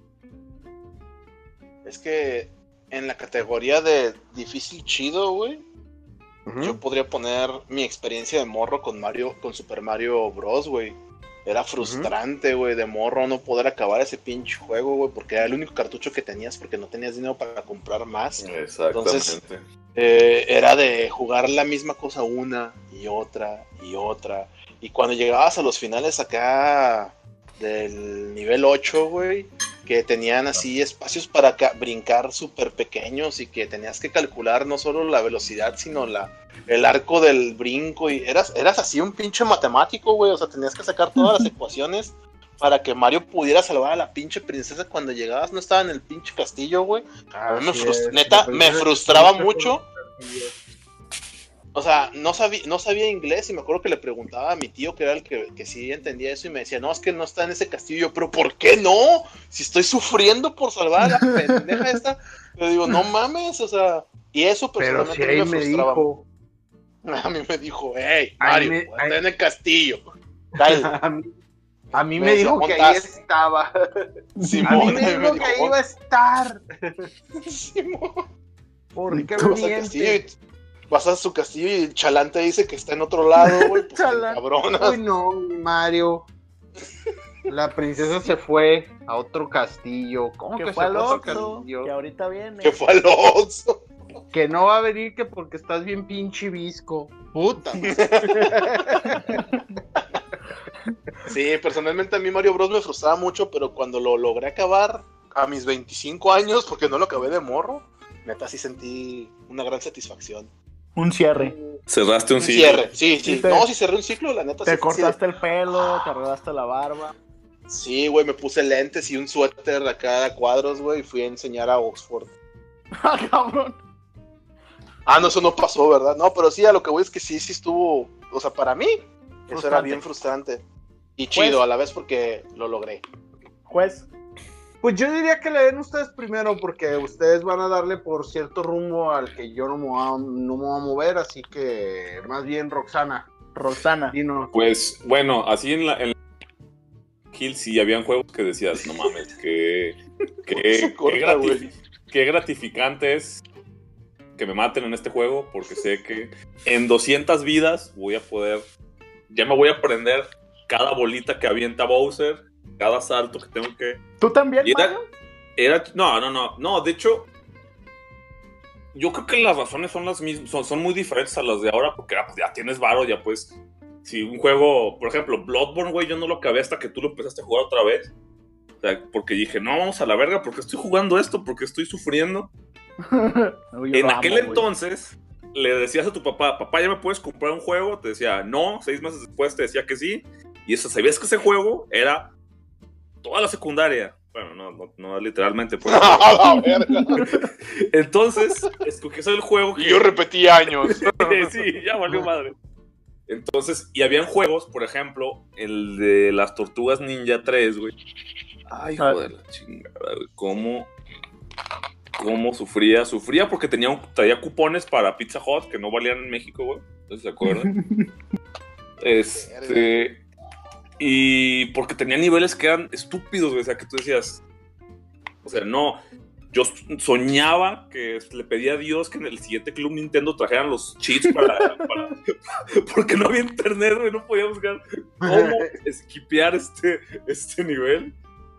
Es que en la categoría de difícil chido, güey, Ujú. yo podría poner mi experiencia de morro con Mario, con Super Mario Bros, güey. Era frustrante, güey, de morro no poder acabar ese pinche juego, güey, porque era el único cartucho que tenías porque no tenías dinero para comprar más. Exactamente. Eh, era de jugar la misma cosa una y otra y otra. Y cuando llegabas a los finales acá del nivel ocho, güey, que tenían así espacios para ca- brincar súper pequeños y que tenías que calcular no solo la velocidad, sino la, el arco del brinco. Y eras, eras así un pinche matemático, güey. O sea, tenías que sacar todas las ecuaciones para que Mario pudiera salvar a la pinche princesa cuando llegabas. No estaba en el pinche castillo, güey. A mí me Así frust- es, neta, me me parece- frustraba mucho. O sea, no sabía, no sabía inglés y me acuerdo que le preguntaba a mi tío, que era el que, que sí entendía eso, y me decía, no, es que no está en ese castillo. Yo, pero ¿por qué no? Si estoy sufriendo por salvar a la pendeja esta. Le digo, no mames, o sea, y eso Pero personalmente si a mí ahí me me frustraba. dijo, A mí me dijo, hey, Ahí Mario, me- está ahí- en el castillo. Cállate. a mí, a mí Me me, decía, dijo que ahí "Montas". estaba. A Simón, mí me a mí dijo que ahí iba a estar. Simón. ¿Por qué Tú me vas al castillo mientes? y vas a su castillo y el chalán te dice que está en otro lado, güey, pues te Chalán. encabronas. Uy, no, Mario. La princesa se fue a otro castillo. ¿Cómo que, Que se fue fue al a otro Oxxo, castillo? que ahorita viene. Que fue al Oxxo. Que no va a venir que porque estás bien pinche visco. Puta. Sí, personalmente a mí Mario Bros me frustraba mucho, pero cuando lo logré acabar a mis veinticinco años, porque no lo acabé de morro, neta sí sentí una gran satisfacción. Un cierre. Cerraste un Un ciclo. cierre, sí, sí. Sí, te- No, si cerré un ciclo, la neta Te sí. cortaste el pelo, te arreglaste la barba. Sí, güey, me puse lentes y un suéter acá a cuadros, güey, y fui a enseñar a Oxford. Ah, cabrón. Ah, no, eso no pasó, ¿verdad? No, pero sí, a lo que voy es que sí, sí estuvo, o sea, para mí, eso era Frustrante. bien frustrante. Y chido Pues- a la vez porque lo logré. Juez, Pues yo diría que le den ustedes primero, porque ustedes van a darle por cierto rumbo al que yo no me voy a, no me voy a mover, así que más bien Roxana, Roxana. dinos. Pues bueno, así en la, en Hill sí habían juegos que decías, no mames, que, que, Se corta, qué, grati- güey. qué gratificante es que me maten en este juego, porque sé que en doscientas vidas voy a poder ya me voy a aprender cada bolita que avienta Bowser, cada salto que tengo que... ¿Tú también, Y era, Mario? era, no, no, no, no, de hecho, yo creo que las razones son las mismas, son, son muy diferentes a las de ahora, porque ah, pues, ya tienes varo, ya pues, si un juego, por ejemplo, Bloodborne, güey, yo no lo acabé hasta que tú lo empezaste a jugar otra vez, o sea, porque dije, no, vamos a la verga, porque estoy jugando esto, porque estoy sufriendo. Yo En lo aquel amo, güey. entonces, le decías a tu papá, papá, ¿ya me puedes comprar un juego? Te decía, no, seis meses después te decía que sí, y eso, sabías que ese juego era toda la secundaria. Bueno, no, no, no literalmente, pues. A la verga. Entonces, escogí el juego que... Y yo repetí años. Sí, ya valió madre. Entonces, y habían juegos, por ejemplo, el de las Tortugas Ninja tres, güey. Ay, hijo de la chingada, güey. ¿Cómo, cómo sufría? Sufría porque tenía, un, traía cupones para Pizza Hut que no valían en México, güey. ¿No se acuerdan? Este... Y porque tenía niveles que eran estúpidos, güey. O sea, que tú decías... O sea, no... Yo soñaba que le pedía a Dios que en el siguiente Club Nintendo trajeran los cheats para... para porque no había internet, güey. No podía buscar cómo esquipear este, este nivel.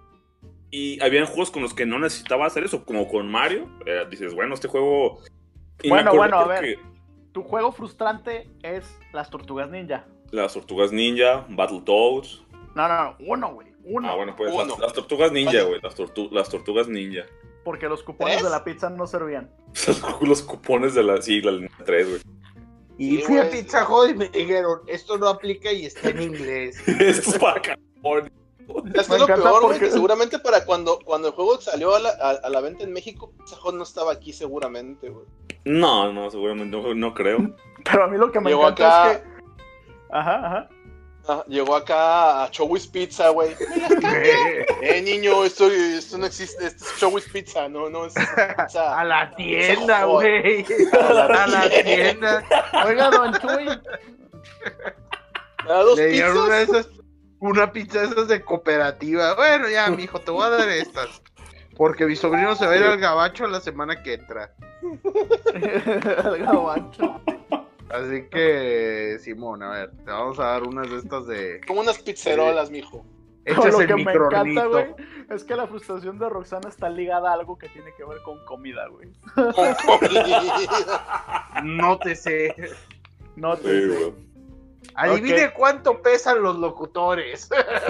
Y habían juegos con los que no necesitaba hacer eso. Como con Mario. Eh, dices, bueno, este juego... Y bueno, me bueno, a porque... ver. Tu juego frustrante es las Tortugas Ninja. Las Tortugas Ninja, Battletoads. No, no, no. Uno, güey. Uno. Ah, bueno, pues Uno. las, las Tortugas Ninja, güey. Las, tortu las Tortugas Ninja. Porque los cupones ¿Tres? de la pizza no servían. Los cupones de la... Sí, la línea tres, güey. Y Sí, fui a güey. Pizza Hut y me dijeron, esto no aplica y está en inglés. Esto es para California. Es Me lo encanta peor, güey, porque- que seguramente para cuando, cuando el juego salió a la, a, a la venta en México, Pizza Hut no estaba aquí seguramente, güey. No, no, seguramente no, no creo. Pero a mí lo que me Llegó encanta acá- es que... Ajá, ajá. Ah, llegó acá a Chowis Pizza, güey. Eh, niño, esto, esto no existe, esto es Chowis Pizza, no, no es pizza. A la tienda, Pizza Hut. güey. A la A la tienda. Oiga, don Chuy. ¿Me da dos Le dieron una de pizzas? esas, una pizza de esas de cooperativa. Bueno, ya, mijo, te voy a dar estas. Porque mi sobrino se va a ir al gabacho la semana que entra. El gabacho. Así que, Simón, a ver, te vamos a dar unas de estas de... Como unas pizzerolas, mijo. Pero Hechas lo en que me encanta, microornito. güey, es que la frustración de Roxana está ligada a algo que tiene que ver con comida, güey. Con comida. No te sé. No te Sí, sé. güey. Adivine Ok. cuánto pesan los locutores.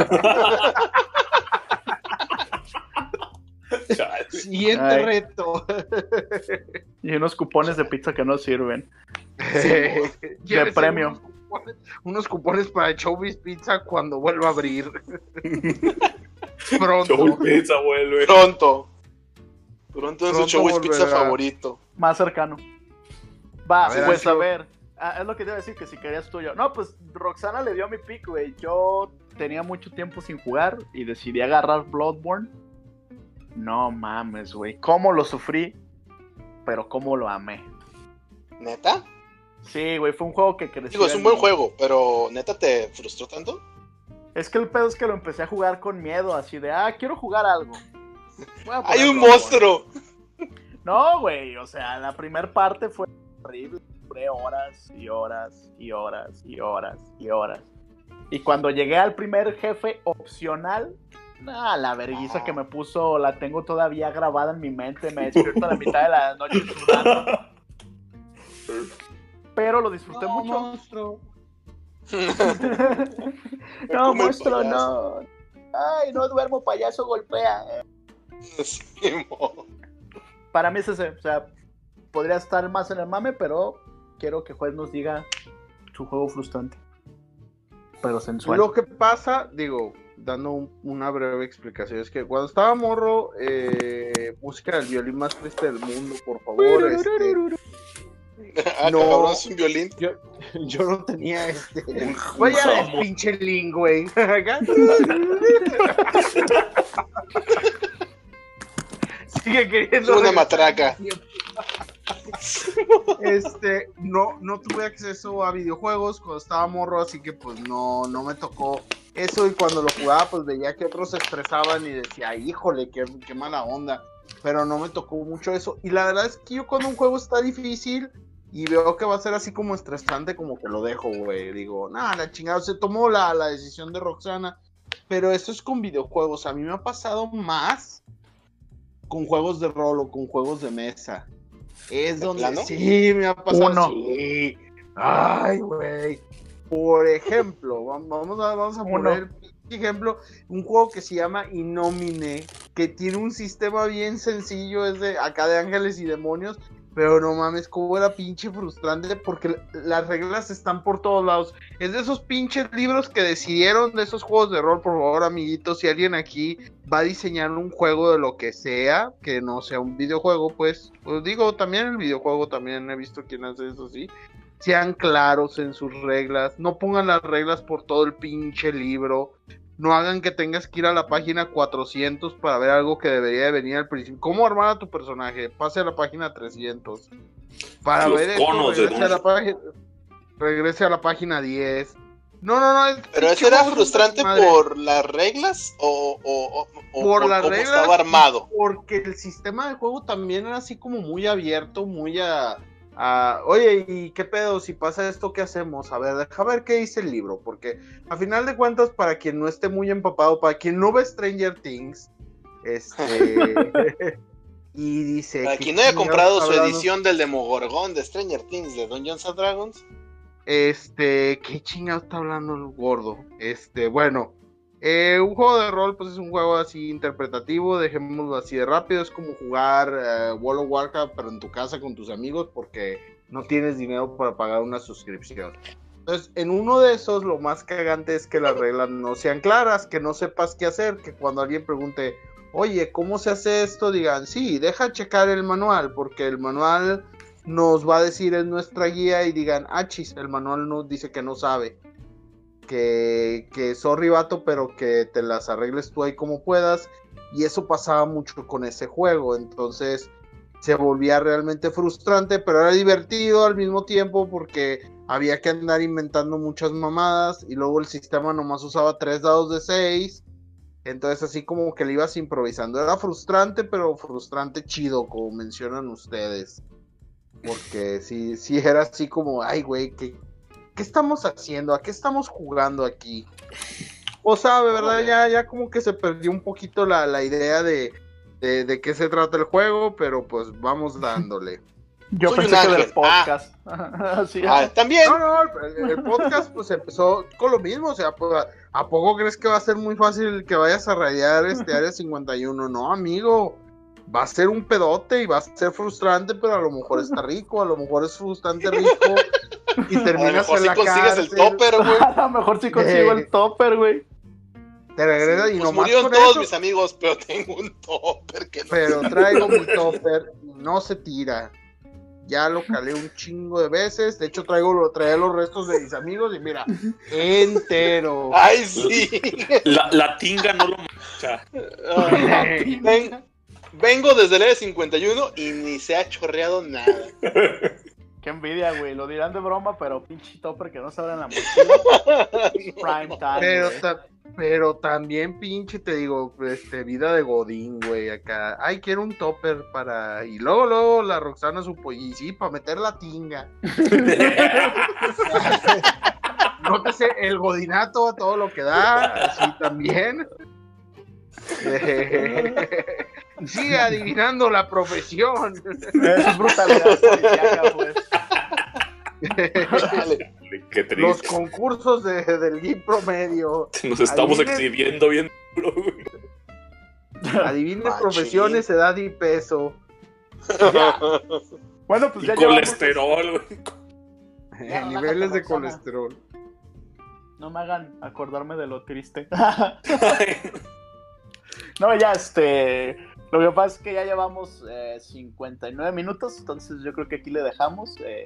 Chale. Siguiente Ay. reto. Y unos cupones de pizza que no sirven. ¿Quieres premio. Unos cupones, unos cupones para Chowbiz Pizza cuando vuelva a abrir. Pronto. Chowis Pizza vuelve. Pronto. Pronto es su Pronto Chowis Pizza volverá. favorito. Más cercano. Va, A ver, pues ha a sido- ver. Ah, es lo que te iba a decir, que si querías tuyo. No, pues Roxana le dio mi pick, güey. Yo tenía mucho tiempo sin jugar y decidí agarrar Bloodborne. No mames, güey. ¿Cómo lo sufrí? Pero cómo lo amé. ¿Neta? Sí, güey, fue un juego que creció. Digo, es en un buen mí. juego, pero ¿neta te frustró tanto? Es que el pedo es que lo empecé a jugar con miedo, así de, ah, quiero jugar algo. Voy a poner ¡Hay un Bloodborne. monstruo! No, güey, o sea, la primera parte fue horrible. Duré horas y horas y horas y horas y horas. Y cuando llegué al primer jefe opcional, nah, la vergüenza que me puso la tengo todavía grabada en mi mente. Me despierto a la mitad de la noche sudando. Pero lo disfruté mucho. monstruo. No, Come el monstruo, payaso. no. Ay, no duermo, payaso, golpea. Simón. Para mí es ese, o sea, podría estar más en el mame, pero quiero que Juez nos diga su juego frustrante. Pero sensual. Lo que pasa, digo, dando un- una breve explicación, es que cuando estaba morro, eh, música del violín más triste del mundo, por favor, este, Ah, No. cabrón, es un violín. yo, yo no tenía este. Un Vaya jamón. de pinche link, güey. Sigue queriendo. Es una regresar matraca. al tiempo. Este, no, no tuve acceso a videojuegos cuando estaba morro, así que pues no, no me tocó eso. Y cuando lo jugaba, pues veía que otros se estresaban y decía, híjole, qué, qué mala onda. Pero no me tocó mucho eso. Y la verdad es que yo cuando un juego está difícil, y veo que va a ser así como estresante, como que lo dejo, güey. Digo, nada, la chingada, se tomó la, la decisión de Roxana, pero esto es con videojuegos. A mí me ha pasado más con juegos de rol o con juegos de mesa. Es ¿De donde plano? sí me ha pasado. Uno. Sí. Ay, güey. Por ejemplo, vam- vamos a, vamos a Uno. poner ejemplo, un juego que se llama Innomine, que tiene un sistema bien sencillo, es de acá de ángeles y demonios, pero no mames, cómo era pinche frustrante, porque las reglas están por todos lados. Es de esos pinches libros que decidieron de esos juegos de rol. Por favor, amiguitos, si alguien aquí va a diseñar un juego de lo que sea, que no sea un videojuego, pues, pues digo, también el videojuego, también he visto quien hace eso, sí. Sean claros en sus reglas, no pongan las reglas por todo el pinche libro, no hagan que tengas que ir a la página cuatrocientos para ver algo que debería de venir al principio. ¿Cómo armar a tu personaje? Pase a la página trescientos. Para Los ver esto, conos de regrese a, la página, regrese a la página diez. No, no, no. Es ¿Pero eso era frustrante por las reglas o, o, o, o por, por las cómo reglas, estaba armado? Porque el sistema de juego también era así como muy abierto, muy a... Uh, oye, ¿y qué pedo? Si pasa esto, ¿qué hacemos? A ver, deja ver qué dice el libro, porque a final de cuentas, para quien no esté muy empapado, para quien no ve Stranger Things, este... y dice... Para quien no haya comprado su edición del Demogorgón de Stranger Things de Dungeons and Dragons. Este, ¿qué chingado está hablando el gordo? Este, bueno... Eh, un juego de rol, pues es un juego así interpretativo, dejémoslo así de rápido, es como jugar uh, World of Warcraft, pero en tu casa con tus amigos, porque no tienes dinero para pagar una suscripción. Entonces, en uno de esos, lo más cagante es que las reglas no sean claras, que no sepas qué hacer, que cuando alguien pregunte, oye, ¿cómo se hace esto? Digan, sí, deja checar el manual, porque el manual nos va a decir en nuestra guía, y digan, ah, chis, el manual nos dice que no sabe. Que, que sorry vato, pero que te las arregles tú ahí como puedas, y eso pasaba mucho con ese juego, entonces se volvía realmente frustrante, pero era divertido al mismo tiempo porque había que andar inventando muchas mamadas, y luego el sistema nomás usaba tres dados de seis, entonces así como que le ibas improvisando, era frustrante, pero frustrante chido, como mencionan ustedes, porque sí, sí era así como, ay güey, que ¿qué estamos haciendo? ¿A qué estamos jugando aquí? O sabe, ¿verdad? Ya, ya como que se perdió un poquito la, la idea de, de, de qué se trata el juego, pero pues vamos dándole. Yo Soy pensé un que ángel. del podcast. Ah. Sí, Ah, también. No, no, el, el podcast pues empezó con lo mismo, o sea, pues, ¿a, ¿a poco crees que va a ser muy fácil que vayas a rayar este Área cincuenta y uno? No, amigo. Va a ser un pedote y va a ser frustrante, pero a lo mejor está rico, a lo mejor es frustrante rico y terminas a lo mejor en si la consigues cárcel. el topper, güey. a lo mejor sí consigo el topper, güey. Te regresas Sí, y pues nomás murieron con todos eso, mis amigos, pero tengo un topper que no. pero traigo mi topper y no se tira. Ya lo calé un chingo de veces. De hecho, traigo lo, traía los restos de mis amigos y mira, entero. Ay, sí. La, la tinga no lo mancha. Ah, ven- vengo desde el E cincuenta y uno y ni se ha chorreado nada. Qué envidia, güey. Lo dirán de broma, pero pinche topper que no se abre en la mochila. Prime time, Pero, güey. ta- pero también, pinche, te digo, este, vida de Godín, güey, acá. Ay, quiero un topper para... Y luego, luego, la Roxana supo, y sí, para meter la tinga. Nótese el godinato a todo lo que da, así también. Sigue adivinando la profesión. Eso es brutalidad policíaca, pues. Dale. Qué Los triste. concursos de, del G I M promedio. Nos estamos Adivinen- exhibiendo bien duro, güey. Adivinen Machín. profesiones, edad y peso. Ya. Bueno, pues Y ya llevamos- colesterol, güey. Ya, Eh, niveles de Roxana. colesterol. No me hagan acordarme de lo triste. No, ya, este... Lo que pasa es que ya llevamos eh, cincuenta y nueve minutos, entonces yo creo que aquí le dejamos. Eh,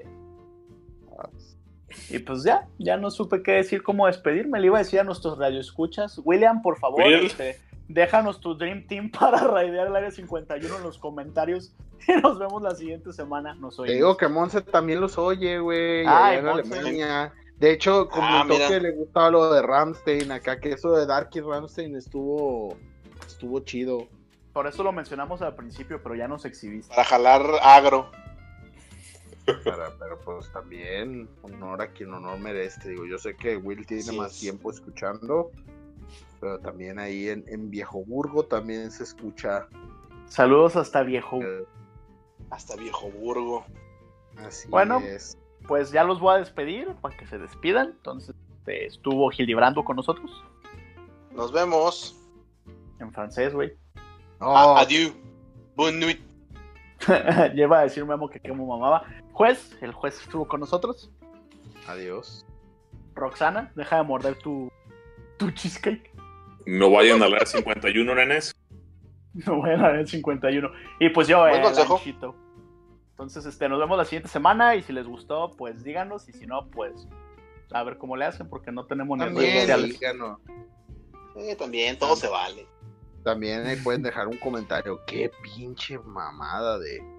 y pues ya, ya no supe qué decir, cómo despedirme. Le iba a decir a nuestros radioescuchas. William, por favor, Will. este, déjanos tu Dream Team para raidear el área cincuenta y uno en los comentarios. Y nos vemos la siguiente semana. Nos Te oímos. digo que Monse también los oye, güey. Ay, allá en Monse. Alemania. De hecho, comentó Ah, mira. que le gustaba lo de Rammstein acá, que eso de Darky Rammstein estuvo, estuvo chido. Por eso lo mencionamos al principio, pero ya nos exhibiste. Para jalar agro. Para, pero pues también honor a quien honor merece. Digo, yo sé que Will tiene Sí, más es. tiempo escuchando, pero también ahí en, en Viejoburgo también se escucha. Saludos hasta Viejo. eh, Hasta Viejo Burgo. así Bueno. es. Pues ya los voy a despedir para que se despidan. Entonces, este, estuvo Gillibrando con nosotros. Nos vemos. En francés, güey. No, A- Adieu. Bonne nuit. Lleva a decir Memo que como mamaba. Juez, el juez estuvo con nosotros. adiós. Roxana, deja de morder tu, tu cheesecake. No vayan a la cincuenta y uno, nenes. No voy a dar el cincuenta y uno. Y pues yo, Buen eh, consejo. Lanchito. Entonces, este, nos vemos la siguiente semana. Y si les gustó, pues díganos. Y si no, pues a ver cómo le hacen, porque no tenemos ni redes También, sociales. díganos. Eh, también, todo se vale. También ahí pueden dejar un comentario. Qué pinche mamada de